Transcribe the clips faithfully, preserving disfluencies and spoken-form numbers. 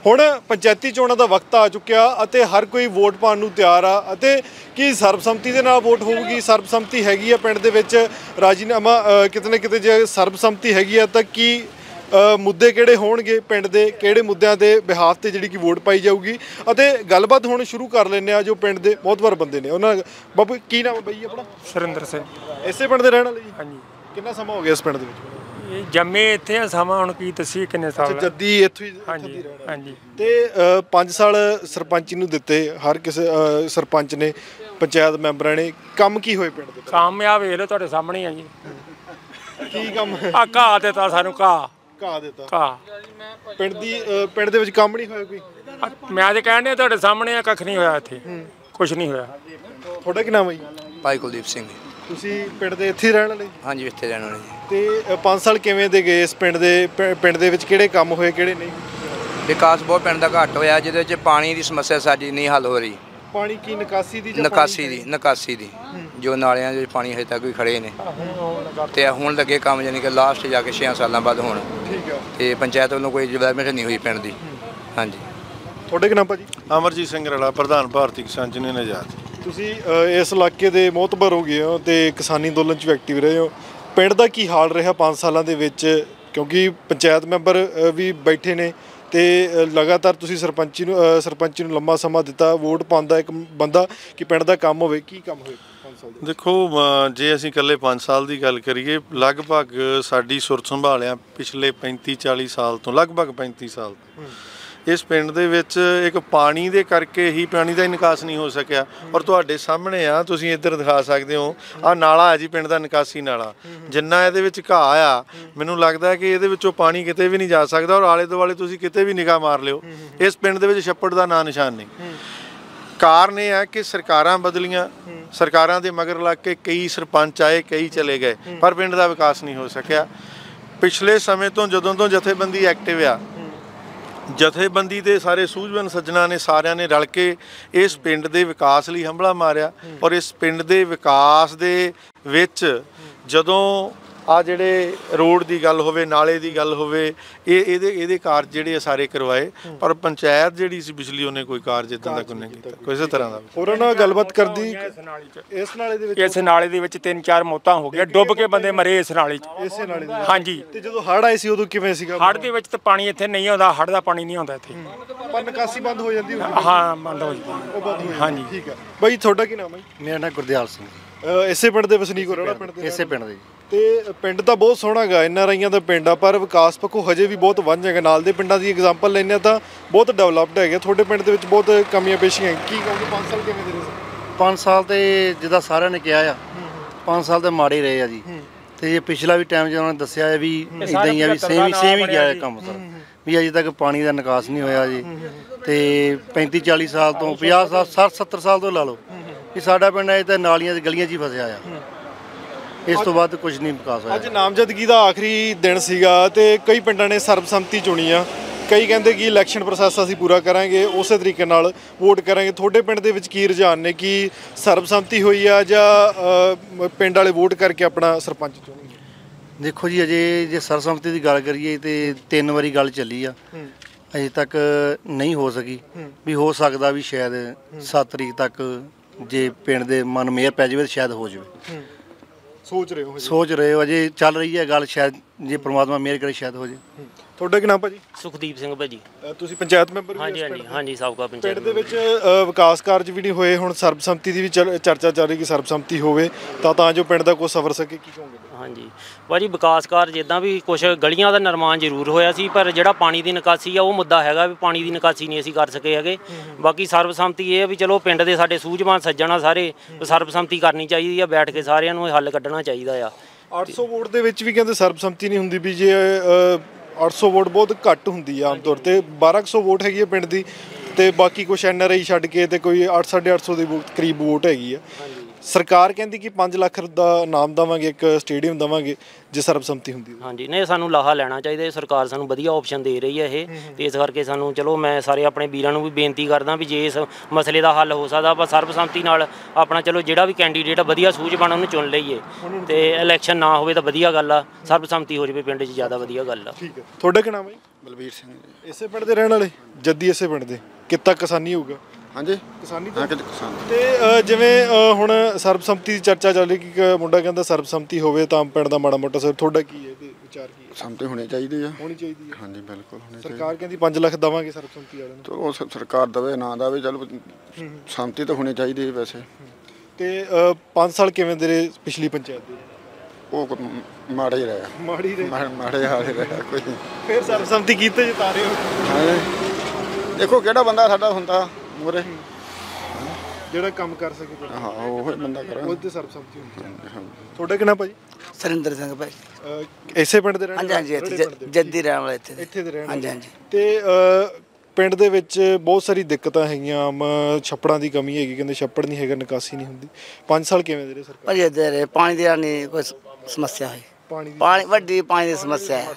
ਹੁਣ ਪੰਚਾਇਤੀ ਚੋਣਾਂ ਦਾ ਵਕਤ ਆ ਚੁੱਕਿਆ ਅਤੇ ਹਰ ਕੋਈ ਵੋਟ ਪਾਉਣ ਨੂੰ ਤਿਆਰ ਆ ਅਤੇ ਕੀ ਸਰਬਸੰਮਤੀ ਦੇ ਨਾਲ ਵੋਟ ਹੋਊਗੀ। ਸਰਬਸੰਮਤੀ ਹੈਗੀ ਆ ਪਿੰਡ ਦੇ ਵਿੱਚ ਰਾਜੀਨਾਮਾ ਕਿਤੇ ਨਾ ਕਿਤੇ ਜੇ ਸਰਬਸੰਮਤੀ ਹੈਗੀ ਆ ਤਾਂ ਕੀ ਮੁੱਦੇ ਕਿਹੜੇ ਹੋਣਗੇ, ਪਿੰਡ ਦੇ ਕਿਹੜੇ ਮੁੱਦਿਆਂ ਦੇ ਬਿਹਾਫ ਤੇ ਜਿਹੜੀ ਕਿ ਵੋਟ ਪਾਈ ਜਾਊਗੀ। ਅਤੇ ਗੱਲਬਾਤ ਹੁਣ ਸ਼ੁਰੂ ਕਰ ਲੈਂਦੇ ਆ ਜੋ ਪਿੰਡ ਦੇ ਮੋਹਤਬਰ ਬੰਦੇ ਨੇ ਉਹਨਾਂ। ਬਾਬੂ ਕੀ ਨਾਮ ਹੈ ਬਾਈ ਆਪਣਾ? ਸੁਰਿੰਦਰ ਸਿੰਘ। ਇਸੇ ਪਿੰਡ ਦੇ ਰਹਿਣ ਵਾਲੇ ਜੀ? ਹਾਂਜੀ। ਕਿੰਨਾ ਸਮਾਂ ਹੋ ਗਿਆ ਇਸ ਪਿੰਡ ਦੇ ਵਿੱਚ? ਇਹ ਜੰਮੇ ਇੱਥੇ ਆ, ਸਮਾਂ ਹੁਣ ਕੀ ਦੱਸੀ ਕਿੰਨੇ ਸਾਲ ਜੱਦੀ ਇੱਥੋਂ ਹੀ? ਹਾਂਜੀ ਹਾਂਜੀ। ਤੇ ਪੰਜ ਸਾਲ ਸਰਪੰਚੀ ਨੂੰ ਦਿੱਤੇ ਹਰ ਕਿਸੇ ਸਰਪੰਚ ਨੇ, ਪੰਚਾਇਤ ਮੈਂਬਰਾਂ ਨੇ, ਕੰਮ ਕੀ ਹੋਏ ਪਿੰਡ ਦੇ? ਕੰਮ ਆ ਵੇਖ ਲਓ ਤੁਹਾਡੇ ਸਾਹਮਣੇ ਆ ਜੀ। ਕੀ ਕੰਮ? ਆ ਘਾਹ ਦਿੱਤਾ ਸਾਨੂੰ, ਘਾਹ ਘਾਹ ਦਿੱਤਾ। ਘਾਹ ਪਿੰਡ ਦੀ ਪਿੰਡ ਦੇ ਵਿੱਚ ਕੰਮ ਨਹੀਂ ਹੋਇਆ ਕੋਈ? ਮੈਂ ਤੇ ਕਹਿਣ ਡਿਆ ਤੁਹਾਡੇ ਸਾਹਮਣੇ ਆ, ਕੱਖ ਨਹੀਂ ਹੋਇਆ ਇੱਥੇ, ਕੁਛ ਨਹੀਂ ਹੋਇਆ। ਤੁਹਾਡਾ ਕੀ ਨਾਮ ਹੈ ਜੀ? ਭਾਈ ਕੁਲਦੀਪ ਸਿੰਘ। ਤੁਸੀਂ ਪਿੰਡ ਦੇ ਇੱਥੇ ਰਹਿਣ ਵਾਲੇ? ਹਾਂਜੀ, ਇੱਥੇ ਰਹਿਣ ਵਾਲੇ ਜੀ। ਤੇ ਪੰਜ ਸਾਲ ਕਿਵੇਂ ਦੇ ਗਏ ਇਸ ਪਿੰਡ ਦੇ? ਪਿੰਡ ਦੇ ਵਿੱਚ ਕਿਹੜੇ ਕੰਮ ਹੋਏ, ਕਿਹੜੇ ਨਹੀਂ? ਵਿਕਾਸ ਬਹੁਤ ਪਿੰਡ ਦਾ ਘੱਟ ਹੋਇਆ, ਜਿਹਦੇ ਵਿੱਚ ਪਾਣੀ ਦੀ ਸਮੱਸਿਆ ਸਾਡੀ ਨਹੀਂ ਹੱਲ ਹੋ ਰਹੀ। ਪਾਣੀ ਕੀ ਨਿਕਾਸੀ ਦੀ? ਨਿਕਾਸੀ ਦੀ ਨਿਕਾਸੀ ਦੀ ਜੋ ਨਾਲਿਆਂ ਦੇ ਪਾਣੀ ਹਜੇ ਤੱਕ ਵੀ ਖੜੇ ਨੇ ਤੇ ਹੁਣ ਲੱਗੇ ਕੰਮ, ਯਾਨੀ ਕਿ ਲਾਸਟ ਜਾ ਕੇ ਛੇ ਸਾਲਾਂ ਬਾਅਦ ਹੁਣ। ਠੀਕ ਹੈ। ਤੇ ਪੰਚਾਇਤ ਵੱਲੋਂ ਕੋਈ ਡਿਵੈਲਪਮੈਂਟ ਨਹੀਂ ਹੋਈ ਪਿੰਡ ਦੀ। ਹਾਂਜੀ। ਤੁਹਾਡੇ ਕੀ ਨਾਮ ਭਾਜੀ? ਅਮਰਜੀਤ ਸਿੰਘ ਰਲਾ, ਪ੍ਰਧਾਨ ਭਾਰਤੀ ਕਿਸਾਨ ਯੂਨੀਅਨ ਆਜ਼ਾਦ। ਤੁਸੀਂ ਇਸ ਇਲਾਕੇ ਦੇ ਮੋਹਤਬਰ ਹੋ ਗਏ ਹੋ ਤੇ ਕਿਸਾਨੀ ਅੰਦੋਲਨ 'ਚ ਵੀ ਐਕਟਿਵ ਰਹੇ ਹੋ। ਪਿੰਡ ਦਾ ਕੀ ਹਾਲ ਰਿਹਾ ਪੰਜ ਸਾਲਾਂ ਦੇ ਵਿੱਚ? ਕਿਉਂਕਿ ਪੰਚਾਇਤ ਮੈਂਬਰ ਵੀ ਬੈਠੇ ਨੇ ਤੇ ਲਗਾਤਾਰ ਤੁਸੀਂ ਸਰਪੰਚੀ ਨੂੰ ਸਰਪੰਚੀ ਨੂੰ ਲੰਮਾ ਸਮਾਂ ਦਿੱਤਾ, ਵੋਟ ਪਾਉਂਦਾ ਇੱਕ ਬੰਦਾ ਕਿ ਪਿੰਡ ਦਾ ਕੰਮ ਹੋਵੇ। ਕੀ ਕੰਮ ਹੋਏ ਪੰਜ ਸਾਲ ਦੇ? ਦੇਖੋ, ਜੇ ਅਸੀਂ ਇਕੱਲੇ ਪੰਜ ਸਾਲ ਦੀ ਗੱਲ ਕਰੀਏ, ਲਗਭਗ ਸਾਡੀ ਸੁਰਤ ਸੰਭਾਲਿਆ ਪਿਛਲੇ ਪੈਂਤੀ ਚਾਲੀ ਸਾਲ ਤੋਂ, ਲਗਭਗ ਪੈਂਤੀ ਸਾਲ ਤੋਂ ਇਸ ਪਿੰਡ ਦੇ ਵਿੱਚ ਇੱਕ ਪਾਣੀ ਦੇ ਕਰਕੇ ਹੀ ਪਾਣੀ ਦਾ ਨਿਕਾਸ ਨਹੀਂ ਹੋ ਸਕਿਆ। ਔਰ ਤੁਹਾਡੇ ਸਾਹਮਣੇ ਆ, ਤੁਸੀਂ ਇੱਧਰ ਦਿਖਾ ਸਕਦੇ ਹੋ, ਆਹ ਨਾਲਾ ਹੈ ਜੀ ਪਿੰਡ ਦਾ, ਨਿਕਾਸੀ ਨਾਲਾ। ਜਿੰਨਾ ਇਹਦੇ ਵਿੱਚ ਘਾਹ ਆ, ਮੈਨੂੰ ਲੱਗਦਾ ਕਿ ਇਹਦੇ ਵਿੱਚੋਂ ਪਾਣੀ ਕਿਤੇ ਵੀ ਨਹੀਂ ਜਾ ਸਕਦਾ। ਔਰ ਆਲੇ ਦੁਆਲੇ ਤੁਸੀਂ ਕਿਤੇ ਵੀ ਨਿਗਾਹ ਮਾਰ ਲਿਓ, ਇਸ ਪਿੰਡ ਦੇ ਵਿੱਚ ਛੱਪੜ ਦਾ ਨਾਂ ਨਿਸ਼ਾਨ ਨਹੀਂ। ਕਾਰਨ ਇਹ ਹੈ ਕਿ ਸਰਕਾਰਾਂ ਬਦਲੀਆਂ, ਸਰਕਾਰਾਂ ਦੇ ਮਗਰ ਲੱਗ ਕੇ ਕਈ ਸਰਪੰਚ ਆਏ, ਕਈ ਚਲੇ ਗਏ, ਪਰ ਪਿੰਡ ਦਾ ਵਿਕਾਸ ਨਹੀਂ ਹੋ ਸਕਿਆ। ਪਿਛਲੇ ਸਮੇਂ ਤੋਂ ਜਦੋਂ ਤੋਂ ਜਥੇਬੰਦੀ ਐਕਟਿਵ ਆ, ਜਥੇਬੰਦੀ ਦੇ ਸਾਰੇ ਸੂਝਵਾਨ ਸੱਜਣਾ ਨੇ, ਸਾਰਿਆਂ ਨੇ ਰਲ ਕੇ ਇਸ ਪਿੰਡ ਦੇ ਵਿਕਾਸ ਲਈ ਹੰਭਲਾ ਮਾਰਿਆ। ਔਰ ਇਸ ਪਿੰਡ ਦੇ ਵਿਕਾਸ ਦੇ ਵਿੱਚ ਜਦੋਂ ਆ ਜਿਹੜੇ ਰੋਡ ਦੀ ਗੱਲ ਹੋਵੇ, ਨਾਲੇ ਦੀ ਗੱਲ ਹੋਵੇ, ਇਹ ਇਹਦੇ ਇਹਦੇ ਕਾਰਜ ਜਿਹੜੇ ਸਾਰੇ ਕਰਵਾਏ। ਪਰ ਪੰਚਾਇਤ ਜਿਹੜੀ ਸੀ ਪਿਛਲੀ, ਉਹਨੇ ਕੋਈ ਕਾਰਜ ਇੱਦਾਂ ਦਾ ਕੋਈ ਨਹੀਂ ਕੀਤਾ, ਕਿਸੇ ਤਰ੍ਹਾਂ ਦਾ। ਹੋਰਾਂ ਨਾਲ ਗੱਲਬਾਤ ਕਰਦੀ ਇਸ ਨਾਲੇ ਦੇ ਵਿੱਚ? ਇਸ ਨਾਲੇ ਦੇ ਵਿੱਚ ਤਿੰਨ ਚਾਰ ਮੌਤਾਂ ਹੋ ਗਈਆਂ, ਡੁੱਬ ਕੇ ਬੰਦੇ ਮਰੇ ਇਸ ਨਾਲੇ 'ਚ। ਇਸੇ ਨਾਲੇ ਦੇ? ਹਾਂਜੀ। ਤੇ ਜਦੋਂ ਹੜ੍ਹ ਆਏ ਸੀ ਉਦੋਂ ਕਿਵੇਂ ਸੀਗਾ? ਹੜ੍ਹ ਦੇ ਵਿੱਚ ਤਾਂ ਪਾਣੀ ਇੱਥੇ ਨਹੀਂ ਆਉਂਦਾ, ਹੜ੍ਹ ਦਾ ਪਾਣੀ ਨਹੀਂ ਆਉਂਦਾ ਇੱਥੇ। ਪਰ ਨਿਕਾਸੀ ਬੰਦ ਹੋ ਜਾਂਦੀ? ਹਾਂ, ਬੰਦ ਹੋ ਜਾਂਦੀ। ਹਾਂਜੀ। ਠੀਕ ਹੈ ਬਾਈ, ਤੁਹਾਡਾ ਕੀ ਨਾਮ ਹੈ? ਮੇਰਾ ਨਾਮ ਗੁਰਦਿਆਲ ਸਿੰਘ। ਇਸੇ ਪਿੰਡ ਦੇ ਵਸਨੀਕ ਹੋ? ਰਹਿਣਾ ਪਿੰਡ ਦੇ? ਇਸੇ ਪਿੰਡ ਦੇ। ਤੇ ਪਿੰਡ ਤਾਂ ਬਹੁਤ ਸੋਹਣਾ ਗਾ, ਐਨ ਆਰ ਆਈਆਂ ਦਾ ਪਿੰਡ ਆ, ਪਰ ਵਿਕਾਸ ਪੱਖੋਂ ਹਜੇ ਵੀ ਬਹੁਤ ਵਾਂਝਾ ਹੈਗਾ। ਨਾਲ ਦੇ ਪਿੰਡਾਂ ਦੀ ਐਗਜ਼ਾਮਪਲ ਲੈਂਦੇ ਤਾਂ ਬਹੁਤ ਡਿਵੈਲਪਡ ਹੈਗੇ, ਤੁਹਾਡੇ ਪਿੰਡ ਦੇ ਵਿੱਚ ਬਹੁਤ ਕਮੀਆਂ ਪੇਸ਼ੀਆਂ। ਕੀ ਕਹੋਗੇ ਪੰਜ ਸਾਲ ਕਿਵੇਂ ਦੇ ਰਹੇ? ਪੰਜ ਸਾਲ ਤੇ ਜਿੱਦਾਂ ਸਾਰਿਆਂ ਨੇ ਕਿਹਾ ਆ, ਪੰਜ ਸਾਲ ਤਾਂ ਮਾੜੇ ਰਹੇ ਆ ਜੀ। ਤੇ ਪਿਛਲਾ ਵੀ ਟਾਈਮ ਜਦੋਂ ਉਹਨਾਂ ਨੇ ਦੱਸਿਆ ਹੈ ਵੀ ਇੱਦਾਂ ਹੀ ਆ, ਵੀ ਸੇਮ ਹੀ ਸੇਮ ਹੀ ਗਿਆ ਕੰਮ ਸਰ, ਵੀ ਅਜੇ ਤੱਕ ਪਾਣੀ ਦਾ ਨਿਕਾਸ ਨਹੀਂ ਹੋਇਆ ਜੀ। ਤੇ ਪੈਂਤੀ ਚਾਲੀ ਸਾਲ ਤੋਂ, ਪੰਜਾਹ ਸਾਲ, ਸੱਠ ਸੱਤਰ ਸਾਲ ਤੋਂ ਲਾ ਲਓ ਵੀ ਸਾਡਾ ਪਿੰਡ ਅਜੇ ਤਾਂ ਨਾਲੀਆਂ ਦੀ ਗਲੀਆਂ 'ਚ ਹੀ ਫਸਿਆ ਆ। ਇਸ ਤੋਂ ਬਾਅਦ ਕੁਝ ਨਹੀਂ ਵਿਕਾਸ ਹੋਇਆ। ਅੱਜ ਨਾਮਜ਼ਦਗੀ ਦਾ ਆਖਰੀ ਦਿਨ ਸੀਗਾ ਤੇ ਕਈ ਪਿੰਡਾਂ ਨੇ ਸਰਬਸੰਮਤੀ ਚੁਣੀ ਆ। ਕਈ ਕਹਿੰਦੇ ਕਿ ਇਲੈਕਸ਼ਨ ਪ੍ਰੋਸੈਸ ਅਸੀਂ ਪੂਰਾ ਕਰਾਂਗੇ, ਉਸੇ ਤਰੀਕੇ ਨਾਲ ਵੋਟ ਕਰਾਂਗੇ। ਤੁਹਾਡੇ ਪਿੰਡ ਦੇ ਵਿੱਚ ਕੀ ਰੁਝਾਨ ਨੇ? ਕੀ ਸਰਬਸੰਮਤੀ ਹੋਈ ਆ ਜਾਂ ਪਿੰਡ ਵਾਲੇ ਵੋਟ ਕਰਕੇ ਆਪਣਾ ਸਰਪੰਚ ਚੁਣਨਗੇ? ਦੇਖੋ ਜੀ, ਅਜੇ ਜੇ ਸਰਬਸੰਮਤੀ ਦੀ ਗੱਲ ਕਰੀਏ ਤੇ ਤਿੰਨ ਵਾਰੀ ਗੱਲ ਚੱਲੀ ਆ, ਅਜੇ ਤੱਕ ਨਹੀਂ ਹੋ ਸਕੀ। ਵੀ ਹੋ ਸਕਦਾ ਵੀ ਸ਼ਾਇਦ ਸੱਤ ਤਰੀਕ ਤੱਕ ਜੇ ਪਿੰਡ ਦੇ ਮਨ ਮੇਰ ਪੈ ਜਾਵੇ ਸ਼ਾਇਦ ਹੋ ਜਾਵੇ। ਸੋਚ ਰਹੇ ਹੋ? ਸੋਚ ਰਹੇ ਹੋ, ਅਜੇ ਚੱਲ ਰਹੀ ਹੈ ਗੱਲ, ਸ਼ਾਇਦ ਜੇ ਪ੍ਰਮਾਤਮਾ ਮਿਹਰ ਕਰੇ ਸ਼ਾਇਦ ਹੋ ਜਾਵੇ। ਤੁਹਾਡਾ ਕੀ ਨਾਮ ਭਾਜੀ? ਸੁਖਦੀਪ ਸਿੰਘ ਭਾਜੀ। ਤੁਸੀਂ ਪੰਚਾਇਤ ਮੈਂਬਰ? ਹਾਂਜੀ ਹਾਂਜੀ ਹਾਂਜੀ, ਸਾਬਕਾ ਪੰਚਾਇਤ। ਪਿੰਡ ਦੇ ਵਿੱਚ ਵਿਕਾਸ ਕਾਰਜ ਵੀ ਨਹੀਂ ਹੋਏ, ਹੁਣ ਸਰਬਸੰਮਤੀ ਦੀ ਵੀ ਚਰਚਾ ਚੱਲ ਰਹੀ ਕਿ ਸਰਬਸੰਮਤੀ ਹੋਵੇ ਤਾਂ ਤਾਂ ਜੋ ਪਿੰਡ ਦਾ ਕੁਛ ਸਵਰ ਸਕੇ। ਕੀ ਕਹੋਗੇ? ਹਾਂਜੀ ਭਾਜੀ, ਵਿਕਾਸ ਕਾਰਜ ਇੱਦਾਂ ਵੀ ਕੁਛ ਗਲੀਆਂ ਦਾ ਨਿਰਮਾਣ ਜ਼ਰੂਰ ਹੋਇਆ ਸੀ, ਪਰ ਜਿਹੜਾ ਪਾਣੀ ਦੀ ਨਿਕਾਸੀ ਆ ਉਹ ਮੁੱਦਾ ਹੈਗਾ ਵੀ ਪਾਣੀ ਦੀ ਨਿਕਾਸੀ ਨਹੀਂ ਅਸੀਂ ਕਰ ਸਕੇ ਹੈਗੇ। ਬਾਕੀ ਸਰਬਸੰਮਤੀ ਇਹ ਆ ਵੀ ਚਲੋ ਪਿੰਡ ਦੇ ਸਾਡੇ ਸੂਝਵਾਨ ਸੱਜਣ ਆ ਸਾਰੇ, ਸਰਬਸੰਮਤੀ ਕਰਨੀ ਚਾਹੀਦੀ ਆ, ਬੈਠ ਕੇ ਸਾਰਿਆਂ ਨੂੰ ਹੱਲ ਕੱਢਣਾ ਚਾਹੀਦਾ ਆ। ਅੱਠ ਸੌ ਵੋਟ ਦੇ ਵਿੱਚ ਵੀ ਕਹਿੰਦੇ ਸਰਬਸੰਮਤੀ ਨਹੀਂ ਹੁੰਦੀ, ਵੀ ਜੇ ਅੱਠ ਸੌ ਵੋਟ ਬਹੁਤ ਘੱਟ ਹੁੰਦੀ ਆ ਆਮ ਤੌਰ 'ਤੇ। ਬਾਰਾਂ ਕੁ ਸੌ ਵੋਟ ਹੈਗੀ ਆ ਪਿੰਡ ਦੀ ਤੇ ਬਾਕੀ ਕੁਛ ਐਨ ਆਰ ਆਈ ਛੱਡ ਕੇ ਤੇ ਕੋਈ ਅੱਠ ਸਾਢੇ ਅੱਠ ਸੌ ਦੇ ਕਰੀਬ ਵੋਟ ਹੈਗੀ ਆ। ਸਰਕਾਰ ਕਹਿੰਦੀ ਕਿ ਪੰਜ ਲੱਖ ਦਾ ਨਾਮ ਦੇਵਾਂਗੇ, ਇੱਕ ਸਟੇਡੀਅਮ ਦੇਵਾਂਗੇ ਜੇ ਸਰਬਸੰਮਤੀ ਹੁੰਦੀ। ਹਾਂਜੀ, ਨਹੀਂ ਸਾਨੂੰ ਲਾਹਾ ਲੈਣਾ ਚਾਹੀਦਾ। ਸਰਕਾਰ ਸਾਨੂੰ ਵਧੀਆ ਆਪਸ਼ਨ ਦੇ ਰਹੀ ਹੈ ਇਹ, ਤੇ ਇਸ ਕਰਕੇ ਸਾਨੂੰ ਚਲੋ ਮੈਂ ਸਾਰੇ ਆਪਣੇ ਵੀਰਾਂ ਨੂੰ ਵੀ ਬੇਨਤੀ ਕਰਦਾ ਵੀ ਜੇ ਇਸ ਮਸਲੇ ਦਾ ਹੱਲ ਹੋ ਸਕਦਾ ਆਪਾਂ ਸਰਬਸੰਮਤੀ ਨਾਲ ਆਪਣਾ ਚਲੋ ਜਿਹੜਾ ਵੀ ਕੈਂਡੀਡੇਟ ਵਧੀਆ ਸੂਝਵਾਨ ਉਹਨੂੰ ਚੁਣ ਲਈਏ ਤੇ ਇਲੈਕਸ਼ਨ ਨਾ ਹੋਵੇ ਤਾਂ ਵਧੀਆ ਗੱਲ ਆ। ਸਰਬਸੰਮਤੀ ਹੋ ਜਾਵੇ ਪਿੰਡ 'ਚ ਜ਼ਿਆਦਾ ਵਧੀਆ ਗੱਲ ਆ। ਠੀਕ ਹੈ। ਤੁਹਾਡਾ ਕੀ ਨਾਮ ਹੈ? ਬਲਬੀਰ ਸਿੰਘ ਜੀ। ਇਸੇ ਪਿੰਡ ਦੇ ਰਹਿਣ ਵਾਲੇ? ਜੱਦੀ ਇਸੇ ਪਿੰਡ ਦੇ। ਕਿੱਤਾ ਕਿਸਾਨੀ ਹੋਊਗਾ? ਹਾਂਜੀ ਕਿਸਾਨੀ ਹਾਂ ਕਿ ਕਿਸਾਨ। ਤੇ ਅ, ਜਿਵੇਂ ਅ, ਹੁਣ ਸਰਬਸੰਮਤੀ ਦੀ ਚਰਚਾ ਚੱਲ ਰਹੀ ਕਿ ਇੱਕ ਮੁੰਡਾ ਕਹਿੰਦਾ ਸਰਬਸੰਮਤੀ ਹੋਵੇ ਤਾਂ ਪਿੰਡ ਦਾ ਮਾੜਾ ਮੋਟਾ ਸਰ, ਤੁਹਾਡਾ ਕੀ ਹੈ ਇਹਦੇ ਵਿਚਾਰ ਕੀ ਹੈ? ਸੰਮਤੀ ਹੋਣੀ ਚਾਹੀਦੀ ਆ। ਹੋਣੀ ਚਾਹੀਦੀ ਹੈ। ਹਾਂਜੀ ਬਿਲਕੁਲ ਹੋਣੀ ਚਾਹੀਦੀ। ਸਰਕਾਰ ਕਹਿੰਦੀ ਪੰਜ ਲੱਖ ਦੇਵਾਂਗੇ ਸਰਬਸੰਮਤੀ ਵਾਲਿਆਂ ਨੂੰ। ਚਲੋ ਸ- ਸਰਕਾਰ ਦਵੇ ਨਾ ਦੇਵੇ, ਚਲੋ ਸੰਮਤੀ ਤਾਂ ਹੋਣੀ ਚਾਹੀਦੀ ਹੈ ਵੈਸੇ। ਤੇ ਪੰਜ ਸਾਲ ਕਿਵੇਂ ਦੇ ਰਹੇ ਪਿਛਲੀ ਪੰਚਾਇਤ ਦੇ? ਉਹ ਕੋਈ ਮਾੜਾ ਹੀ ਰਿਹਾ। ਮਾੜੀ ਰਹੇ। ਮਾ- ਮਾੜੇ ਹਾਲ ਹੀ ਰਿਹਾ ਕੋਈ। ਫਿਰ ਸਰਬਸੰਮਤੀ ਕੀਤੇ ਜਿਤਾ ਰਹੇ ਹੋ? ਹਾਂ ਦੇਖੋ ਕਿਹੜਾ ਬੰਦਾ ਸਾਡਾ ਹੁੰਦਾ ਮੂਹਰੇ ਜਿਹੜਾ ਕੰਮ ਕਰ ਸਕੇ ਤੁਹਾਡਾ। ਹਾਂ ਉਹ ਹੀ ਬੰਦਾ ਕਰਾਂ। ਉਹ ਤੇ ਸਰਬਸੰਮਤੀ ਹੁੰਦੀ ਹੈ। ਤੁਹਾਡਾ ਕਿਹਨਾਂ ਭਾਜੀ? ਸਰਿੰਦਰ ਸਿੰਘ ਭਾਈ। ਅ, ਇਸੇ ਪਿੰਡ ਦੇ ਰਹਿਣ ਹਾਂਜੀ ਹਾਂਜੀ ਵਾਲੇ? ਇੱਥੇ ਜੱਦੀ ਰਹਿਣ ਵਾਲੇ ਇੱਥੇ ਦੇ। ਇੱਥੇ ਦੇ ਰਹਿਣ ਹਾਂਜੀ ਵਾਲੇ। ਹਾਂਜੀ। ਤੇ ਅ, ਪਿੰਡ ਦੇ ਵਿੱਚ ਬਹੁਤ ਸਾਰੀ ਦਿੱਕਤਾਂ ਹੈਗੀਆਂ, ਆਮ ਛੱਪੜਾਂ ਦੀ ਕਮੀ ਹੈਗੀ, ਕਹਿੰਦੇ ਛੱਪੜ ਨਹੀਂ ਹੈਗਾ, ਨਿਕਾਸੀ ਨਹੀਂ ਹੁੰਦੀ। ਪੰਜ ਸਾਲ ਕਿਵੇਂ ਦੇ ਰਹੇ ਸਰਕਾਰ? ਭਾਜੀ ਇੱਧਰ ਰਹੇ ਪਾਣੀ ਦੀ ਨਹੀਂ ਕੋਈ ਸਮੱਸਿਆ ਹੈ। ਪਾਣੀ ਦੀ ਪਾਣੀ ਵੱਡੀ ਪਾਣੀ ਦੀ ਸਮੱਸਿਆ ਹੈ।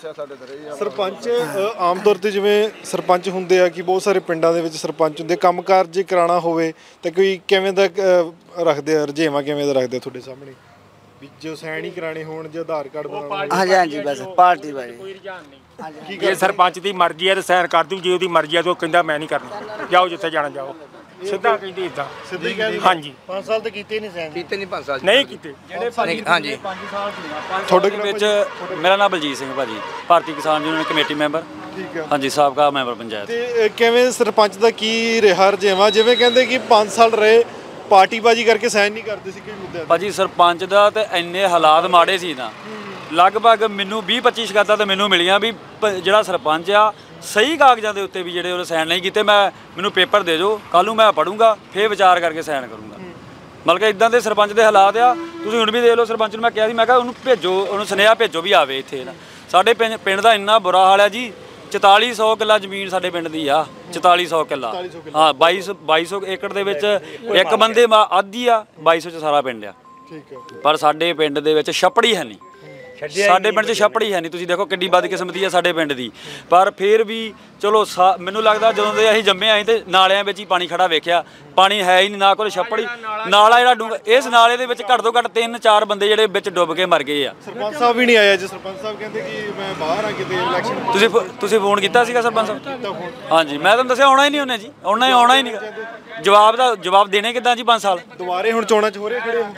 ਸਰਪੰਚ ਅ, ਆਮ ਤੌਰ ਤੇ ਜਿਵੇਂ ਸਰਪੰਚ ਹੁੰਦੇ ਆ ਕਿ ਬਹੁਤ ਸਾਰੇ ਪਿੰਡਾਂ ਦੇ ਵਿੱਚ ਸਰਪੰਚ ਹੁੰਦੇ, ਕੰਮਕਾਰ ਜੇ ਕਰਾਉਣਾ ਹੋਵੇ ਤਾਂ ਕੋਈ ਕਿਵੇਂ ਦਾ ਅ, ਰੱਖਦੇ ਆ ਰੁਝੇਵਾਂ, ਕਿਵੇਂ ਦਾ ਰੱਖਦੇ ਆ ਤੁਹਾਡੇ ਸਾਹਮਣੇ ਵੀ ਜੋ ਸਾਈਨ ਹੀ ਕਰਾਣੇ ਹੋਣ ਜਾਂ ਆਧਾਰ ਕਾਰਡ ਬਣਾਉਣਾ? ਹਾਂਜੀ ਹਾਂਜੀ ਬਸ ਪਾਰਟੀ ਭਾਜੀ। ਕੋਈ ਰੁਝਾਨ ਨਹੀਂ। ਜੇ ਸਰਪੰਚ ਦੀ ਮਰਜ਼ੀ ਹੈ ਤਾਂ ਸਾਈਨ ਕਰ ਦੂ, ਜੇ ਉਹਦੀ ਮਰਜ਼ੀ ਹੈ ਤਾਂ ਉਹ ਕਹਿੰਦਾ ਮੈਂ ਨਹੀਂ ਕਰਨਾ, ਜਾਓ ਜਿੱਥੇ ਜਾਣਾ ਜਾਓ। ਸਿੱਧਾ ਕਹਿੰਦੀ ਇਦਾਂ। ਸਿੱਧੀ ਕਹਿ ਹਾਂਜੀ ਪੰਜ ਸਾਲ ਤੇ ਕੀਤੇ ਨਹੀਂ ਸੈਨ। ਕੀਤੇ ਨਹੀਂ ਪੰਜ ਸਾਲ ਨਹੀਂ ਕੀਤੇ। ਨਹੀਂ, ਹਾਂਜੀ ਤੁਹਾਡੇ ਵਿੱਚ ਮੇਰਾ ਨਾਮ ਬਲਜੀਤ ਸਿੰਘ ਭਾਜੀ, ਭਾਰਤੀ ਕਿਸਾਨ ਯੂਨੀਅਨ ਕਮੇਟੀ ਮੈਂਬਰ। ਠੀਕ ਆ। ਹਾਂਜੀ ਸਾਬਕਾ ਮੈਂਬਰ ਪੰਚਾਇਤ। ਤੇ ਅ, ਕਿਵੇਂ ਸਰਪੰਚ ਦਾ ਕੀ ਰਿਹਾ ਰੁਝੇਵਾਂ? ਜਿਵੇਂ ਕਹਿੰਦੇ ਕਿ ਪੰਜ ਸਾਲ ਰਹੇ ਪਾਰਟੀਬਾਜ਼ੀ ਕਰਕੇ ਸਾਈਨ ਨਹੀਂ ਕਰਦੇ ਸੀ ਕੋਈ ਮੁੱਦੇ ਤੇ। ਭਾਜੀ ਸਰਪੰਚ ਦਾ ਤੇ ਇੰਨੇ ਹਾਲਾਤ ਮਾੜੇ ਸੀ ਨਾ, ਲਗਭਗ ਮੈਨੂੰ ਵੀਹ ਪੱਚੀ ਸ਼ਿਕਾਇਤਾਂ ਤਾਂ ਮੈਨੂੰ ਮਿਲੀਆਂ ਵੀ ਪ- ਜਿਹੜਾ ਸਰਪੰਚ ਆ ਸਹੀ ਕਾਗਜ਼ਾਂ ਦੇ ਉੱਤੇ ਵੀ ਜਿਹੜੇ ਉਹਨੇ ਸਾਈਨ ਨਹੀਂ ਕੀਤੇ, ਮੈਂ ਮੈਨੂੰ ਪੇਪਰ ਦੇ ਦਿਓ, ਕੱਲ੍ਹ ਨੂੰ ਮੈਂ ਪੜੂੰਗਾ ਫੇਰ ਵਿਚਾਰ ਕਰਕੇ ਸਾਈਨ ਕਰੂੰਗਾ। ਮਤਲਬ ਕਿ ਇਦਾਂ ਦੇ ਸਰਪੰਚ ਦੇ ਹਾਲਾਤ ਆ। ਤੁਸੀਂ ਹੁਣ ਵੀ ਦੇਖ ਲਓ, ਸਰਪੰਚ ਨੂੰ ਮੈਂ ਕਿਹਾ ਸੀ, ਮੈਂ ਕਿਹਾ ਉਹਨੂੰ ਭੇਜੋ, ਉਹਨੂੰ ਸੁਨੇਹਾ ਭੇਜੋ ਵੀ ਆਵੇ ਇੱਥੇ ਨਾ। ਸਾਡੇ ਪਿੰਡ ਪਿੰਡ ਦਾ ਇੰਨਾ ਬੁਰਾ ਹਾਲ ਹੈ ਜੀ। ਚੁਤਾਲੀ ਸੌ ਕਿੱਲਾ ਜ਼ਮੀਨ ਸਾਡੇ ਪਿੰਡ ਦੀ ਆ। ਚੁਤਾਲੀ ਸੌ ਕਿੱਲਾ ਹਾਂ। ਬਾਈ ਸੌ ਬਾਈ ਸੌ ਏਕੜ ਦੇ ਵਿੱਚ ਇੱਕ ਬੰਦੇ ਮਾ- ਆਧੀ ਆ। ਬਾਈ ਸੌ ਚ ਸਾਰਾ ਪਿੰਡ ਆ। ਠੀਕ ਹੈ। ਪਰ ਸਾਡੇ ਪਿੰਡ ਦੇ ਵਿੱਚ ਛੱਪੜੀ ਹੈ ਨਹੀਂ। ਸਾਡੇ ਪਿੰਡ 'ਚ ਛੱਪੜੀ ਹੈ ਨਹੀਂ। ਤੁਸੀਂ ਦੇਖੋ ਕਿੰਨੀ ਬਦਕਿਸਮਤੀ ਆ ਸਾਡੇ ਪਿੰਡ ਦੀ। ਪਰ ਫਿਰ ਵੀ ਚਲੋ ਸਾ ਮੈਨੂੰ ਲੱਗਦਾ ਜਦੋਂ ਦੇ ਅਸੀਂ ਜੰਮੇ ਆਏ ਤੇ ਨਾਲਿਆਂ ਵਿੱਚ ਹੀ ਪਾਣੀ ਖੜਾ ਵੇਖਿਆ। ਪਾਣੀ ਹੈ ਹੀ ਨਹੀਂ, ਨਾ ਕੋਈ ਛੱਪੜੀ। ਨਾਲਾ ਜਿਹੜਾ ਡੂੰਘਾ, ਇਸ ਨਾਲੇ ਦੇ ਵਿੱਚ ਘੱਟ ਤੋਂ ਘੱਟ ਤਿੰਨ ਚਾਰ ਬੰਦੇ ਜਿਹੜੇ ਵਿੱਚ ਡੁੱਬ ਕੇ ਮਰ ਗਏ ਆ। ਸਰਪੰਚ ਸਾਹਿਬ ਵੀ ਨਹੀਂ ਆਇਆ ਜੀ। ਸਰਪੰਚ ਸਾਹਿਬ ਕਹਿੰਦੇ ਕਿ ਮੈਂ ਬਾਹਰ ਆ ਕਿਤੇ ਇਲੈਕਸ਼ਨ। ਤੁਸੀਂ ਫੋ- ਤੁਸੀਂ ਫੋਨ ਕੀਤਾ ਸੀਗਾ ਸਰਪੰਚ ਸਾਹਿਬ? ਹਾਂਜੀ ਮੈਂ ਤੁਹਾਨੂੰ ਦੱਸਿਆ ਆਉਣਾ ਹੀ ਨਹੀਂ ਉਹਨੇ ਜੀ। ਆਉਣਾ ਹੀ ਆਉਣਾ ਹੀ ਨਹੀਂ। ਜਵਾਬ ਦਾ ਜਵਾਬ ਦੇਣੇ ਕਿੱਦਾਂ ਜੀ? ਪੰਜ ਸਾਲ ਦੁਬਾਰੇ ਹੁਣ ਚੋਣਾਂ 'ਚ ਹੋ ਰਹੇ ਖੜੇ ਹੋ?